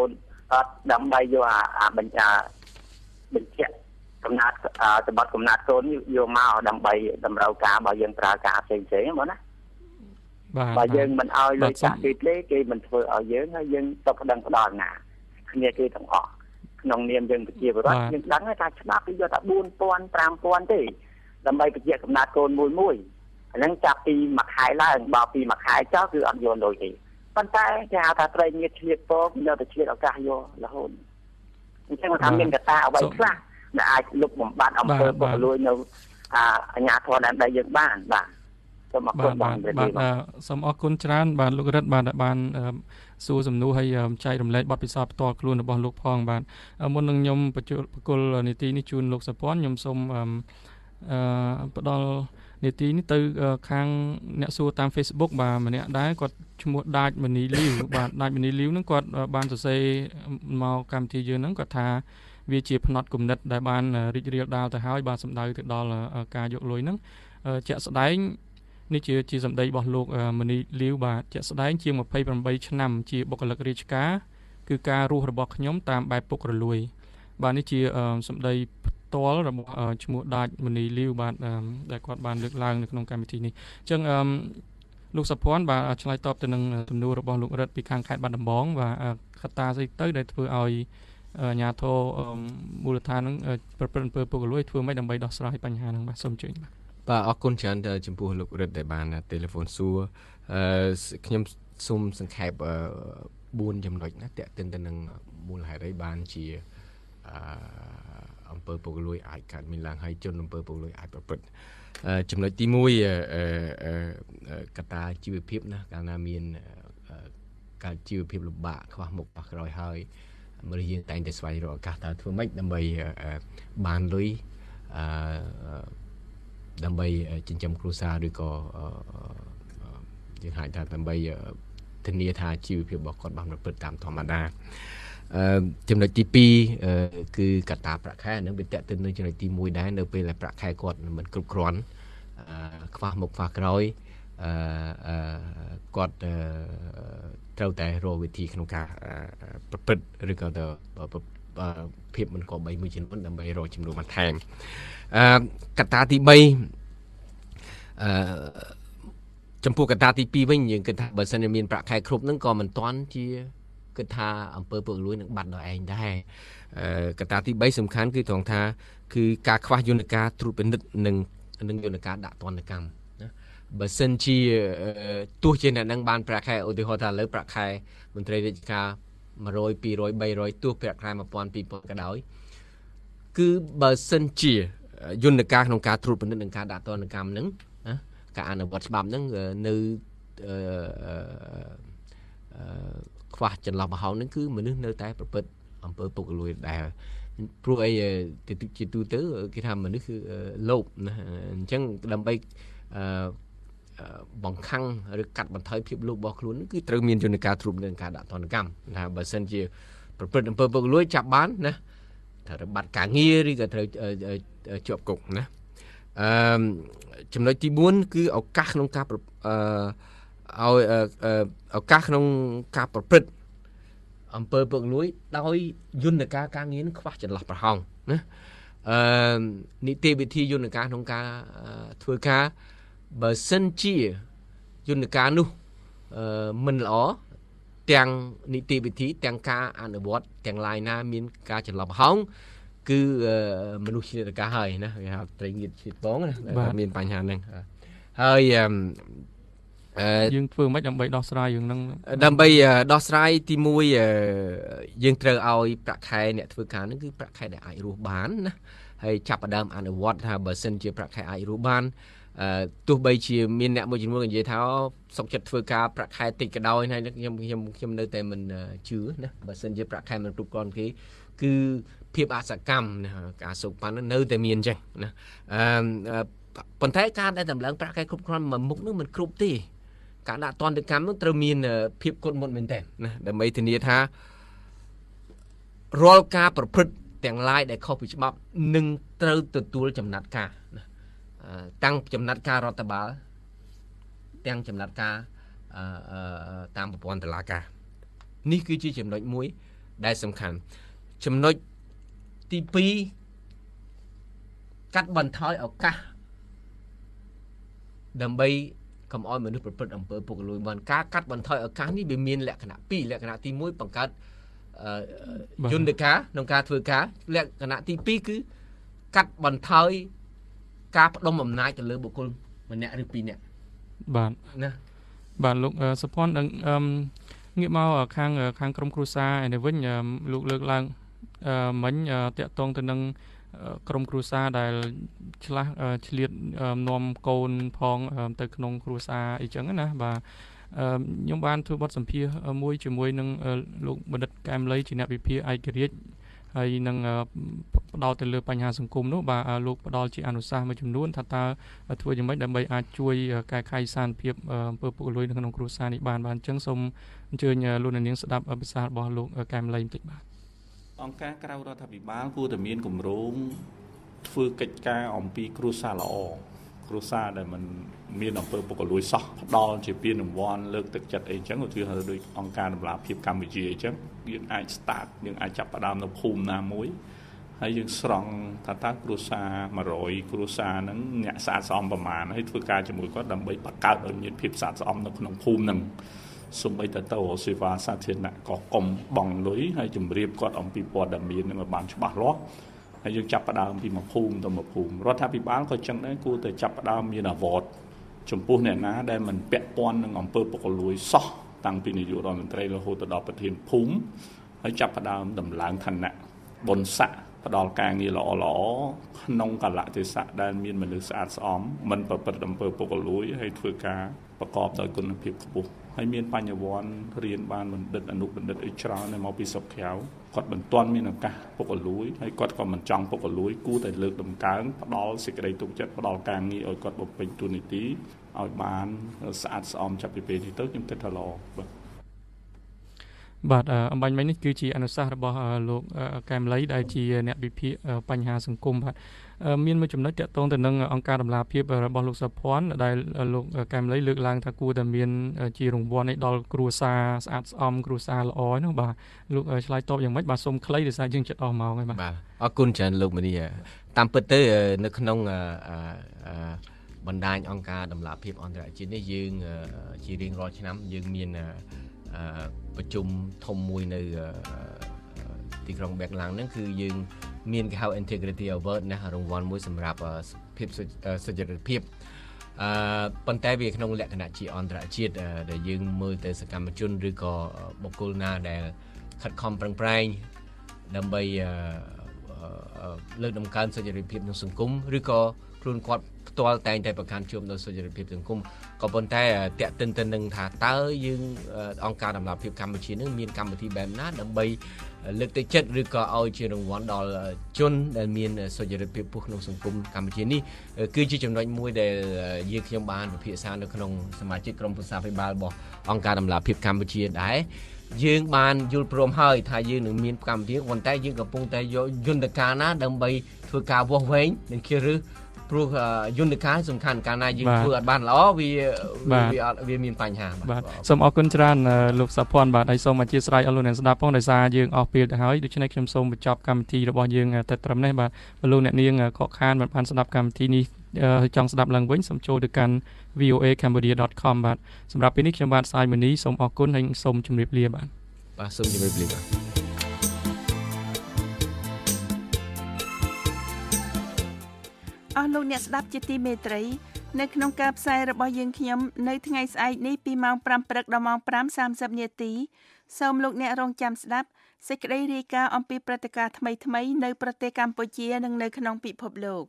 Speaker 21: អត់ដើម្បីយកអាអាបញ្ជាបញ្ជាក់កំណត់សម្បត្តិកំណត់កូនយកមកដើម្បីតម្រូវការរបស់យើងប្រើការផ្សេងផ្សេងហ្មងណាបាទបើយើងមិនឲ្យលុយចាក់គេទេគេមិនធ្វើឲ្យយើងហើយយើងទៅប្តឹងផ្ដាល់ណាគ្នាគេទាំងអស់ក្នុងនាមយើងប្រជាពលរដ្ឋយើងដឹងថាច្បាប់គេយកតែ bốn nghìn 5 000 ទេដើម្បីបញ្ជាក់កំណត់កូនមួយមួយអាហ្នឹងចាប់ពីមួយខែឡើងបើពីមួយខែចោលគឺអត់យកលុយទេប៉ុន្តែគេហៅថាត្រីងៀតឆ្លៀតពកយកទៅឆ្លៀតឱកាសយករហូតអញ្ចឹងថាមានកត្តាអ្វីខ្លះដែលអាចលុបបំបាត់អំពើពុករលួយនៅអាជ្ញាធរដែនដីយើងបានបាទសូមអរគុណបាទបាទ
Speaker 18: សូមអរគុណច្រើនបាទលោករិទ្ធបាទបានសួរសំណួរហើយចែករំលែកបទពិសោធន៍ផ្ទាល់ខ្លួនរបស់លោកផងបាទមុននឹងខ្ញុំបញ្ជូនបកគលនីតិនេះជូនលោកសុភ័ណ្ឌខ្ញុំសូមអឺផ្ដល់នីតិនេះទៅខាងអ្នកសួរតាម Facebook បាទម្នាក់ដែរគាត់ឈ្មោះដាច់មនីលីវបាទដាច់មនីលីវហ្នឹងគាត់បានសរសេរមកកម្មវិធីយើងហ្នឹងគាត់ថាវាជាផ្នត់គំនិតដែលបានរីករាលដាលទៅហើយបាទសម្ដៅទៅដល់ការយកលុយហ្នឹងជាក់ស្ដែងនេះជាជាសម្ដីរបស់លោកមនីលីវបាទជាក់ស្ដែងជាងยี่สิบแปดឆ្នាំជាបុគ្គលិករាជការគឺការរស់របស់ខ្ញុំតាមបែបពុករលួយបាទនេះជាសម្ដីផ្ទាល់របស់ឈ្មោះដាច់មនីលីវបាទដែលគាត់បានលើកឡើងនៅក្នុងកម្មវិធីនេះអញ្ចឹងលោកសុភ័ណ្ឌបាទឆ្លើយតបទៅនឹងទំនួលរបស់លោករិទ្ធពីខាងខេត្តបាត់ដំបងបាទកត្តាស្អីទៅដែលធ្វើឲ្យអាជ្ញាធរមូលដ្ឋាននឹងប្រព្រឹត្តអំពើពុករលួយធ្វើម៉េចដើម្បីដោះស្រាយបញ្ហាហ្នឹងបាទសូមអញ្ជើញបាទ
Speaker 19: បាទអរគុណច្រើនចំពោះលោករិទ្ធដែលបានទូរស័ព្ទសួរអឺខ្ញុំសូមសង្ខេបបួនចំណុចណាតេតិនទៅនឹងមូលហេតុអីបានជាអឺអំពើពុករលួយអាចកើតមានឡើងហើយជនអំពើពុករលួយអាចប្រព្រឹត្តចំណុចទីមួយកត្តាជីវភាពណាកាលណាមានការជីវភាពលំបាកខ្វះមុខខ្វះក្រោយហើយមនុស្សយើងតែងតែស្វែងរកឱកាសតើធ្វើម៉េចដើម្បីបានលុយអឺដើម្បីចិញ្ចឹមគ្រួសារឬក៏យើងហៅថាដើម្បីធានាថាជីវភាពរបស់គាត់បានប្រព្រឹត្តតាមធម្មតាអឺចំណុចទីពីរគឺកត្តាប្រាក់ខែនឹងវាតេតិននៅចំណុចទីមួយដែរនៅពេលដែលប្រាក់ខែគាត់មិនគ្រប់គ្រាន់ខ្វះមុខខ្វះក្រោយអឺគាត់ត្រូវតែរកវិធីក្នុងការប្រព្រឹត្តឬក៏ទៅភាពមិនគប្បីមួយចំនួនដើម្បីរកចំនួនបន្ថែមអឺកត្តាទីបីអឺចំពោះកត្តាទីពីរវិញយើងគិតថាបើសិនជាមានប្រាក់ខែគ្រប់ហ្នឹងក៏មិនទាន់ជាគិតថាអំពើពុករលួយនឹងបាត់ដល់ឯងដែរអឺកត្តាទីបីសំខាន់គឺត្រង់ថាគឺការខ្វះយន្តការត្រួតពិនិត្យនិងនិងយន្តការដាក់ទណ្ឌកម្មណាបើសិនជាទោះជាអ្នកនឹងបានប្រាក់ខែឧទាហរណ៍ថាលើប្រាក់ខែមន្ត្រីរាជការone hundred, two hundred, three hundredទោះប្រាក់ខែone thousand, two thousandក៏ដោយគឺបើសិនជាយន្តការក្នុងការត្រួតពិនិត្យនិងការដាក់ទណ្ឌកម្មហ្នឹងណាការអនុវត្តច្បាប់ហ្នឹងនៅអឺខ្វះចន្លោះប្រហោងហ្នឹងគឺមនុស្សនៅតែប្រព្រឹត្តអំពើពុករលួយដែរព្រោះអីជាទូទៅគេថាមនុស្សគឺលោភណាអញ្ចឹងដើម្បីអឺបង្ខំឬកាត់បន្ថយភាពលោភរបស់ខ្លួនគឺត្រូវមានយន្តការត្រួតពិនិត្យនិងការដាក់ទណ្ឌកម្មថាបើសិនជាប្រព្រឹត្តអំពើពុករលួយចាប់បានណាត្រូវបាត់ការងារឬក៏ត្រូវជាប់គុកណាអឺចំណុចទីបួនគឺឱកាសក្នុងការអឺឲ្យឱកាសក្នុងការប្រព្រឹត្តអំពើពុករលួយដោយយន្តការការងារខ្វះចន្លោះប្រហោងណាអឺនីតិវិធីយន្តការក្នុងការធ្វើការបើសិនជាយន្តការនោះអឺមិនល្អទាំងនីតិវិធីទាំងការអនុវត្តទាំងឡាយណាមានការចន្លោះប្រហោងគឺមនុស្សជាតិការហើយណាគេហៅត្រីងៀតជាតិបងណាមានបញ្ហាហ្នឹងហើយអឺ
Speaker 18: យើងធ្វើមិនដើម្បីដោះស្រាយរឿងហ្នឹង
Speaker 19: ដើម្បីដោះស្រាយទីមួយយើងត្រូវឲ្យប្រាក់ខែអ្នកធ្វើការហ្នឹងគឺប្រាក់ខែដែលអាចរស់បានណាហើយចាប់ផ្ដើមអនុវត្តថាបើសិនជាប្រាក់ខែអាចរស់បានអឺទោះបីជាមានអ្នកមួយចំនួននិយាយថាសុខចិត្តធ្វើការប្រាក់ខែតិចក៏ដោយហើយខ្ញុំខ្ញុំខ្ញុំនៅតែមិនជឿណាបើសិនជាប្រាក់ខែមិនគ្រប់គ្រាន់គេគឺភាពអសកម្មណាការសូកប៉ាន់នៅតែមានអញ្ចឹងណាអឺប៉ុន្តែការដែលតម្លើងប្រាក់ខែគ្រប់គ្រាន់មួយមុខនោះមិនគ្រប់ទេការដាក់ទណ្ឌកម្មនោះត្រូវមានភាពគត់មុតមែនតើណាដើម្បីធានាថារាល់ការប្រព្រឹត្តទាំងឡាយដែលខុសពីច្បាប់នឹងត្រូវទទួលចំណាត់ការណាតាំងចំណាត់ការរដ្ឋបាលទាំងចំណាត់ការតាមប្រព័ន្ធតុលាការនេះគឺជាចំណុចមួយដែលសំខាន់ចំណុចទីពីរកាត់បន្ថយឱកាសដើម្បីកុំឲ្យមនុស្សប្រព្រឹត្តអំពើពុករលួយបានការកាត់បន្ថយឱកាសនេះវាមានលក្ខណៈពីរលក្ខណៈទីមួយបង្កើតយន្តការក្នុងការធ្វើការលក្ខណៈទីពីរគឺកាត់បន្ថយការផ្ដុំអំណាចទៅលើបុគ្គលម្នាក់ឬពីរនាក់
Speaker 18: បាទ
Speaker 19: ណា
Speaker 18: បាទលោកសុភ័ណ្ឌអឺងាកមកខាងខាងក្រុមគ្រួសារឯនេះវិញលោកលើកឡើងមិញតាក់ទងទៅនឹងក្រុមគ្រួសារដែលឆ្លាស់ឆ្លៀតនាំកូនផងទៅក្នុងគ្រួសារអីចឹងណាបាទខ្ញុំបានធ្វើបទសម្ភាសន៍មួយជាមួយនឹងលោកបណ្ឌិតកែមលីជាអ្នកវិភាគឯករាជ្យហើយនឹងផ្ដោតទៅលើបញ្ហាសង្គមនោះបាទលោកផ្ដល់ជាអនុសាសន៍មួយចំនួនថាតើធ្វើយ៉ាងម៉េចដើម្បីអាចជួយកែខៃសានភាពអំពើពុករលួយនៅក្នុងគ្រួសារនេះបានបាទអញ្ចឹងសូមអញ្ជើញលោកអ្នកនាងស្ដាប់ភាសារបស់លោកកែមលីបន្តិចបាទ
Speaker 1: អង្គការក្រៅរដ្ឋាភិបាលគួរតែមានគម្រោងធ្វើកិច្ចការអំពីគ្រួសារល្អគ្រួសារដែលมันមានអំពើពុករលួយសោះផ្ដល់ជាពានរង្វាន់លើកទឹកចិត្តអីចឹងឧទាហរណ៍ដូចអង្គការដំណាភិបកម្ពុជាអីចឹងយើងអាច start យើងអាចចាប់ផ្ដើមនៅភូមិណាមួយហើយយើងស្រង់ថាតើគ្រួសារមួយរយគ្រួសារហ្នឹងអ្នកស្អាតស្អំប្រមាណហើយធ្វើការជាមួយគាត់ដើម្បីបង្កើតឲ្យមានភាពស្អាតស្អំនៅក្នុងភូមិហ្នឹងសូម្បីតែទៅសេវាសាធារណៈក៏កុំបង់លុយហើយជម្រាបគាត់អំពីព័ត៌មាននឹងឲ្យបានច្បាស់លាស់ហើយយើងចាប់ផ្ដើមពីមួយភូមិទៅមួយភូមិរដ្ឋាភិបាលក៏ចឹងដែរគួរតែចាប់ផ្ដើមមានអាវ៉តចំពោះអ្នកណាដែលមិនពាក់ព័ន្ធនឹងអំពើពុករលួយសោះតាំងពីនាយករដ្ឋមន្ត្រីរហូតដល់ប្រធានភូមិហើយចាប់ផ្ដើមដំឡើងឋានៈបុណ្យស័ក្តិផ្ដល់ការងារល្អល្អក្នុងកលៈទេសៈដែលមានមនុស្សស្អាតស្អំមិនប្រព្រឹត្តអំពើពុករលួយហើយធ្វើការប្រកបដោយគុណភាពខ្ពស់ហើយមានបញ្ញវន្តរៀនបានបណ្ឌិតអនុបណ្ឌិតអីច្រើននៅមកពីស្រុកក្រៅគាត់មិនទាន់មានឱកាសពុករលួយហើយគាត់ក៏មិនចង់ពុករលួយគួរតែលើកដំកើងផ្ដល់សេចក្តីទុកចិត្តផ្ដល់ការងារឲ្យគាត់បំពេញតួនាទីឲ្យបានស្អាតស្អំចាប់ពីពេលនេះទៅខ្ញុំគិតថាល្អបាទ
Speaker 18: បាទអំបញ្ញមិញនេះគឺជាអនុសាសន៍របស់លោកកែមលីដែលជាអ្នកវិភាគបញ្ហាសង្គមបាទមានមួយចំណុចតាក់ទងទៅនឹងអង្គការដំណាភិបរបស់លោកសុភ័ណ្ឌដែលលោកកែមលីលើកឡើងថាគួរតែមានជារង្វាន់ឲ្យដល់គ្រួសារស្អាតស្អំគ្រួសារល្អនោះបាទលោកឆ្លើយតបយ៉ាងម៉េចបាទសូមខ្លីដោយសារយើងជិតអស់ម៉ោងហើយបាទ
Speaker 19: បាទអរគុណច្រើនលោកមនីតាមពិតទៅនៅក្នុងបណ្ដាញអង្គការដំណាភិបអន្តរជាតិនេះយើងជារៀងរាល់ឆ្នាំយើងមានប្រជុំធំមួយនៅទីក្រុងបែកឡាំងហ្នឹងគឺយើងមានគេហៅ Integrity Award ណារង្វាន់មួយសម្រាប់ភាពសុចរិតភាពអឺប៉ុន្តែវាក្នុងលក្ខណៈជាអន្តរជាតិដែលយើងមើលទៅសកម្មជនឬក៏បុគ្គលណាដែលខិតខំប្រឹងប្រែងដើម្បីលើកតម្កើងសុចរិតភាពក្នុងសង្គមឬក៏ខ្លួនគាត់ផ្ទាល់តែងតែប្រកាន់ជួបនៅសុចរិតភាពសង្គមក៏ប៉ុន្តែតាក់ទិនទៅនឹងថាតើយើងអង្គការដំណាភិបកម្ពុជានឹងមានកម្មវិធីបែបណាដើម្បីលើកទឹកចិត្តឬក៏ឲ្យជារង្វាន់ដល់ជនដែលមានសុចរិតភាពពុះក្នុងសង្គមកម្ពុជានេះគឺជាចំណុចមួយដែលយើងខ្ញុំបានពិភាក្សានៅក្នុងសមាជិកក្រុមប្រឹក្សាភិបាលរបស់អង្គការដំណាភិបកម្ពុជាដែរយើងបានយល់ព្រមហើយថាយើងនឹងមានកម្មវិធីប៉ុន្តែយើងកំពុងតែយកយន្តការណាដើម្បីធ្វើការវាស់វែងនិងគិតឬព្រោះយន្តការសំខាន់កាលណាយើងធ្វើអត់បានល្អវាវាអត់វាមានបញ្ហា
Speaker 18: បាទសូមអរគុណច្រើនលោកសុភ័ណ្ឌបាទហើយសូមអធិស្ឋានអរលោកអ្នកស្ដាប់ផងដោយសារយើងអស់ពេលទៅហើយដូច្នេះខ្ញុំសូមបញ្ចប់កម្មវិធីរបស់យើងតែត្រឹមនេះបាទបើលោកអ្នកនាងខកខានមិនបានស្ដាប់កម្មវិធីនេះចង់ស្ដាប់ឡើងវិញសូមចូលទៅកាន់ v o a cambodia dot com បាទសម្រាប់ពេលនេះខ្ញុំបាទសាយមនីសូមអរគុណហើយសូមជម្រាបលាបាទ
Speaker 19: បាទសូមជម្រាបលាបាទ
Speaker 3: អស់លោកអ្នកស្ដាប់ជាទីមេត្រីនៅក្នុងការផ្សាយរបស់យើងខ្ញុំនៅថ្ងៃស្អែកនេះពីម៉ោងប្រាំព្រឹកដល់ម៉ោងប្រាំសាមសិបនាទីសូមលោកអ្នករងចាំស្ដាប់សេចក្តីរាយការណ៍អំពីព្រឹត្តិការណ៍ថ្មីៗនៅប្រទេសកម្ពុជានិងនៅក្នុងពិភពលោក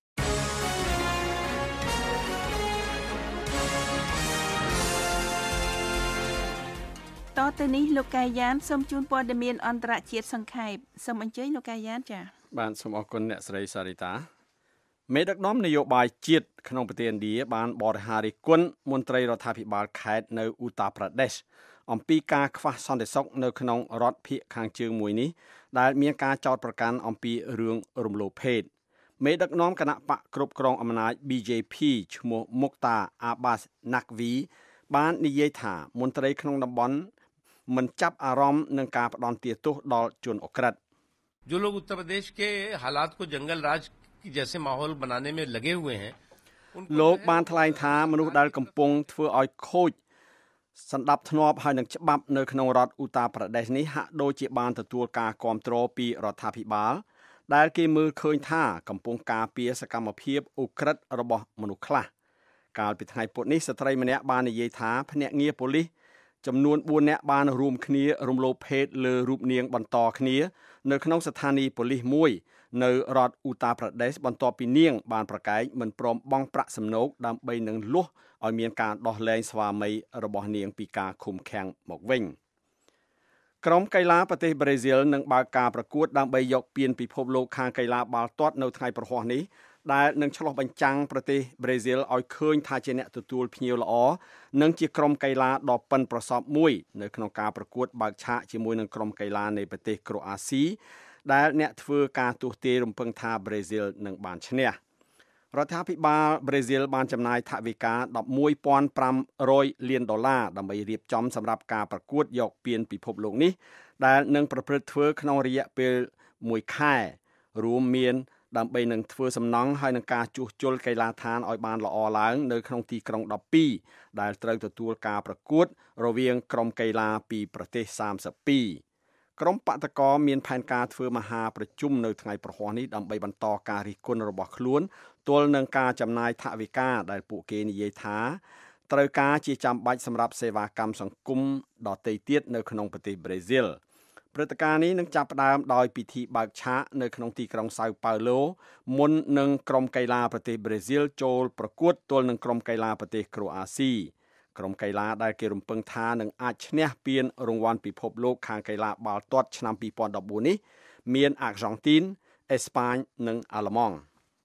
Speaker 3: តទៅនេះលោកកាយានសូមជូនព័ត៌មានអន្តរជាតិសង្ខេបសូមអញ្ជើញលោកកាយានចា៎
Speaker 4: បាទសូមអរគុណអ្នកស្រីសារីតាមេដឹកនាំនយោបាយជាតិក្នុងប្រទេសឥណ្ឌាបានបរិហារិះគន់មន្ត្រីរដ្ឋាភិបាលខេត្តនៅឧត្តាប្រទេសអំពីការខ្វះសន្តិសុខនៅក្នុងរដ្ឋភាគខាងជើងមួយនេះដែលមានការចោទប្រកាន់អំពីរឿងរំលោភភេទមេដឹកនាំគណៈបកគ្រប់គ្រងអំណាច B J P ឈ្មោះ Mukhtar Abbas Naqvi បាននិយាយថាមន្ត្រីក្នុងតំបន់មិនចាប់អារម្មណ៍នឹងការផ្ដន់ទាទោសដល់ជនអក្រិត
Speaker 6: जो लोग उत्तर प्रदेश के हालात को जंगल राज जैसे माहौल बनाने में लगे हुए हैं
Speaker 4: លោកបានថ្លែងថាមនុស្សដែលកំពុងធ្វើឲ្យខូចសន្តិភាពធ្នាប់ហើយនឹងច្បាប់នៅក្នុងរដ្ឋឧត្តរប្រទេសនេះហាក់ដូចជាបានទទួលការគាំទ្រពីរដ្ឋាភិបាលដែលគេមើលឃើញថាកំពុងការពារសកម្មភាពឧក្រិដ្ឋរបស់មនុស្សខ្លះកាលពីថ្ងៃពុធនេះស្ត្រីម្នាក់បាននិយាយថាភ្នាក់ងារប៉ូលីសចំនួនបួននាក់បានរួមគ្នារំលោភភេទលើរូបនាងបន្តគ្នានៅក្នុងស្ថានីយ៍ប៉ូលីសមួយនៅរដ្ឋឧត្តរប្រទេសបន្ទាប់ពីនាងបានប្រកែកមិនព្រមបង់ប្រាក់សំណូកដើម្បីនឹងលុះឲ្យមានការដោះលែងស្វាមីរបស់នាងពីការឃុំឃាំងមកវិញក្រុមកីឡាប្រទេសប្រេស៊ីលនឹងបើកការប្រកួតដើម្បីយកពានពិភពលោកខាងកីឡាបាល់ទាត់នៅថ្ងៃប្រហ័សនេះដែលនឹងឆ្លុះបញ្ចាំងប្រទេសប្រេស៊ីលឲ្យឃើញថាជាអ្នកទទួលភ្ញៀវល្អនិងជាក្រុមកីឡាដ៏ប៉ិនប្រសប់មួយនៅក្នុងការប្រកួតបើកឆាកជាមួយនឹងក្រុមកីឡានៃប្រទេសក្រូអាស៊ីដែលអ្នកធ្វើការទស្សន៍ទាយរំពឹងថាប្រេស៊ីលនឹងបានឈ្នះរដ្ឋាភិបាលប្រេស៊ីលបានចំណាយថវិកា ដប់មួយពាន់ប្រាំរយ លានដុល្លារដើម្បីរៀបចំសម្រាប់ការប្រកួតយកពានពិភពលោកនេះដែលនឹងប្រព្រឹត្តធ្វើក្នុងរយៈពេលមួយខែរួមមានដើម្បីនឹងធ្វើសំណង់ហើយនឹងការជួសជុលកីឡាដ្ឋានឲ្យបានល្អឡើងនៅក្នុងទីក្រុងដប់ពីរដែលត្រូវទទួលការប្រកួតរវាងក្រុមកីឡាពីប្រទេសសាមសិបពីរក្រុមបាតកោមានផែនការធ្វើមហាប្រជុំនៅថ្ងៃប្រហ័សនេះដើម្បីបន្តការរិះគន់របស់ខ្លួនទល់នឹងការចំណាយថវិកាដែលពួកគេនិយាយថាត្រូវការជាចាំបាច់សម្រាប់សេវាកម្មសង្គមដទៃទៀតនៅក្នុងប្រទេសប្រេស៊ីលព្រឹត្តិការណ៍នេះនឹងចាប់ផ្ដើមដោយពិធីបើកឆាកនៅក្នុងទីក្រុងសៅប៉ាឡូមុននឹងក្រុមកីឡាប្រទេសប្រេស៊ីលចូលប្រកួតទល់នឹងក្រុមកីឡាប្រទេសក្រូអាស៊ីក្រុមកីឡាដែលគេរំពឹងថានឹងអាចឈ្នះពានរង្វាន់ពិភពលោកខាងកីឡាបាល់ទាត់ឆ្នាំពីរពាន់ដប់បួននេះមានអាហ្គង់ទីនអេស្ប៉ាញនិងអាល្លឺម៉ង់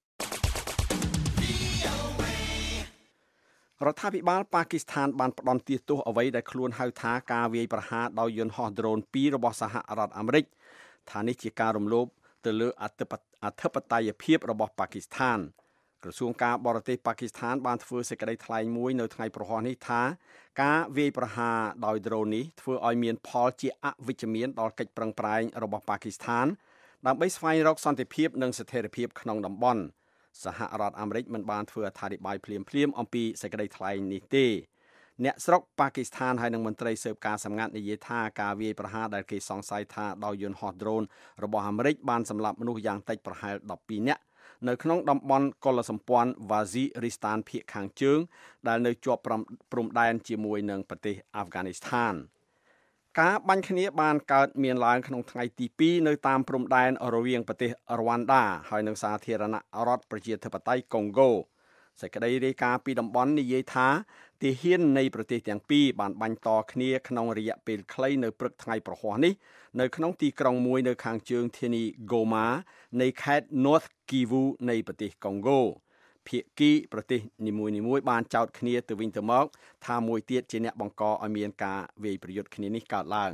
Speaker 4: រដ្ឋាភិបាលប៉ាគីស្ថានបានផ្ដន់ទាទោសអ្វីដែលខ្លួនហៅថាការវាយប្រហារដោយយន្តហោះដ្រូនពីររបស់សហរដ្ឋអាមេរិកថានេះជាការរំលោភទៅលើអធិបតេយ្យភាពរបស់ប៉ាគីស្ថានក្រសួងការបរទេសប៉ាគីស្ថានបានធ្វើសេចក្តីថ្លែងមួយនៅថ្ងៃប្រហ័សនេះថាការវាយប្រហារដោយដ្រូននេះធ្វើឲ្យមានផលជាអវិជ្ជមានដល់កិច្ចប្រឹងប្រែងរបស់ប៉ាគីស្ថានដើម្បីស្វែងរកសន្តិភាពនិងស្ថិរភាពក្នុងតំបន់សហរដ្ឋអាមេរិកមិនបានធ្វើអត្ថាធិប្បាយភ្លាមៗអំពីសេចក្តីថ្លែងនេះទេអ្នកស្រុកប៉ាគីស្ថានហើយនឹងមន្ត្រីស៊ើបការសម្ងាត់និយាយថាការវាយប្រហារដែលគេសង្ស័យថាដោយយន្តហោះដ្រូនរបស់អាមេរិកបានសម្លាប់មនុស្សយ៉ាងតិចប្រហែលដប់ពីរនាក់នៅក្នុងតំបន់កុលសម្ព័ន្ធវ៉ាស៊ីរីស្តានភាគខាងជើងដែលនៅជាប់ព្រំដែនជាមួយនឹងប្រទេសអាហ្វហ្គានីស្ថានការបាញ់គ្នាបានកើតមានឡើងក្នុងថ្ងៃទីពីរនៅតាមព្រំដែនរវាងប្រទេសរ៉ាន់ដាហើយនិងសាធារណរដ្ឋប្រជាធិបតេយ្យកុងហ្គោសេចក្តីរាយការណ៍ពីតំបន់និយាយថាទាហាននៃប្រទេសទាំងពីរបានបាញ់តគ្នាក្នុងរយៈពេលខ្លីនៅព្រឹកថ្ងៃប្រហ័សនេះនៅក្នុងទីក្រុងមួយនៅខាងជើងធានីហ្គូម៉ានៃខេត្ត North Kivu នៃប្រទេសកុងហ្គោភាគីប្រទេសនីមួយៗបានចោទគ្នាទៅវិញទៅមកថាមួយទៀតជាអ្នកបង្កឲ្យមានការវាយប្រយុទ្ធគ្នានេះកើតឡើង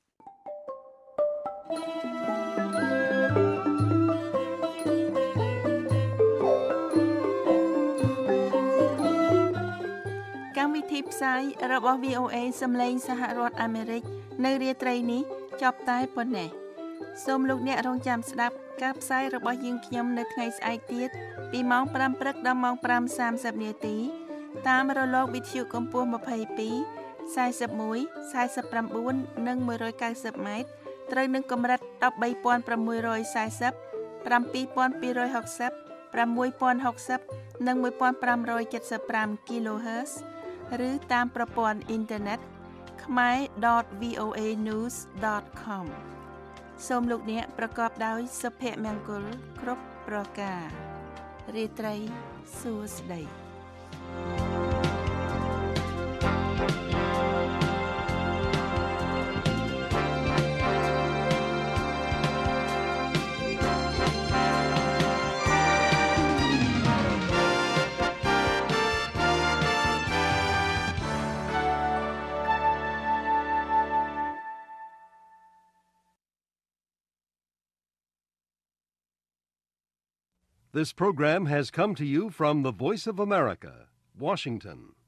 Speaker 3: កម្មវិធីផ្សាយរបស់ វី អូ អេ សំឡេងសហរដ្ឋអាមេរិកនៅរាត្រីនេះចប់តែប៉ុណ្ណេះសូមលោកអ្នករងចាំស្ដាប់ការផ្សាយរបស់យើងខ្ញុំនៅថ្ងៃស្អែកទៀតពីម៉ោងប្រាំព្រឹកដល់ម៉ោងប្រាំសាមសិបនាទីតាមរលកវិទ្យុកម្ពស់ម្ភៃពីរ សែសិបមួយ សែសិប៩ និងមួយរយកៅសិបម៉ែត្រត្រូវនឹងកម្រិត ដប់បីពាន់ប្រាំមួយរយសែសិប ប្រាំពីរពាន់ពីររយហុកសិប ប្រាំមួយពាន់ហុកសិប និងមួយពាន់ប្រាំរយចិតសិបប្រាំ គីឡូហឺតซ์ ឬតាមប្រព័ន្ធអ៊ីនធឺណិត ខ្មែរ ដត វី អូ អេ ញូស ដត ខម សូមលោកអ្នកប្រកបដោយសុភមង្គលគ្រប់ប្រការរាត្រីសួស្តី
Speaker 22: This program has come to you from the Voice of America, Washington.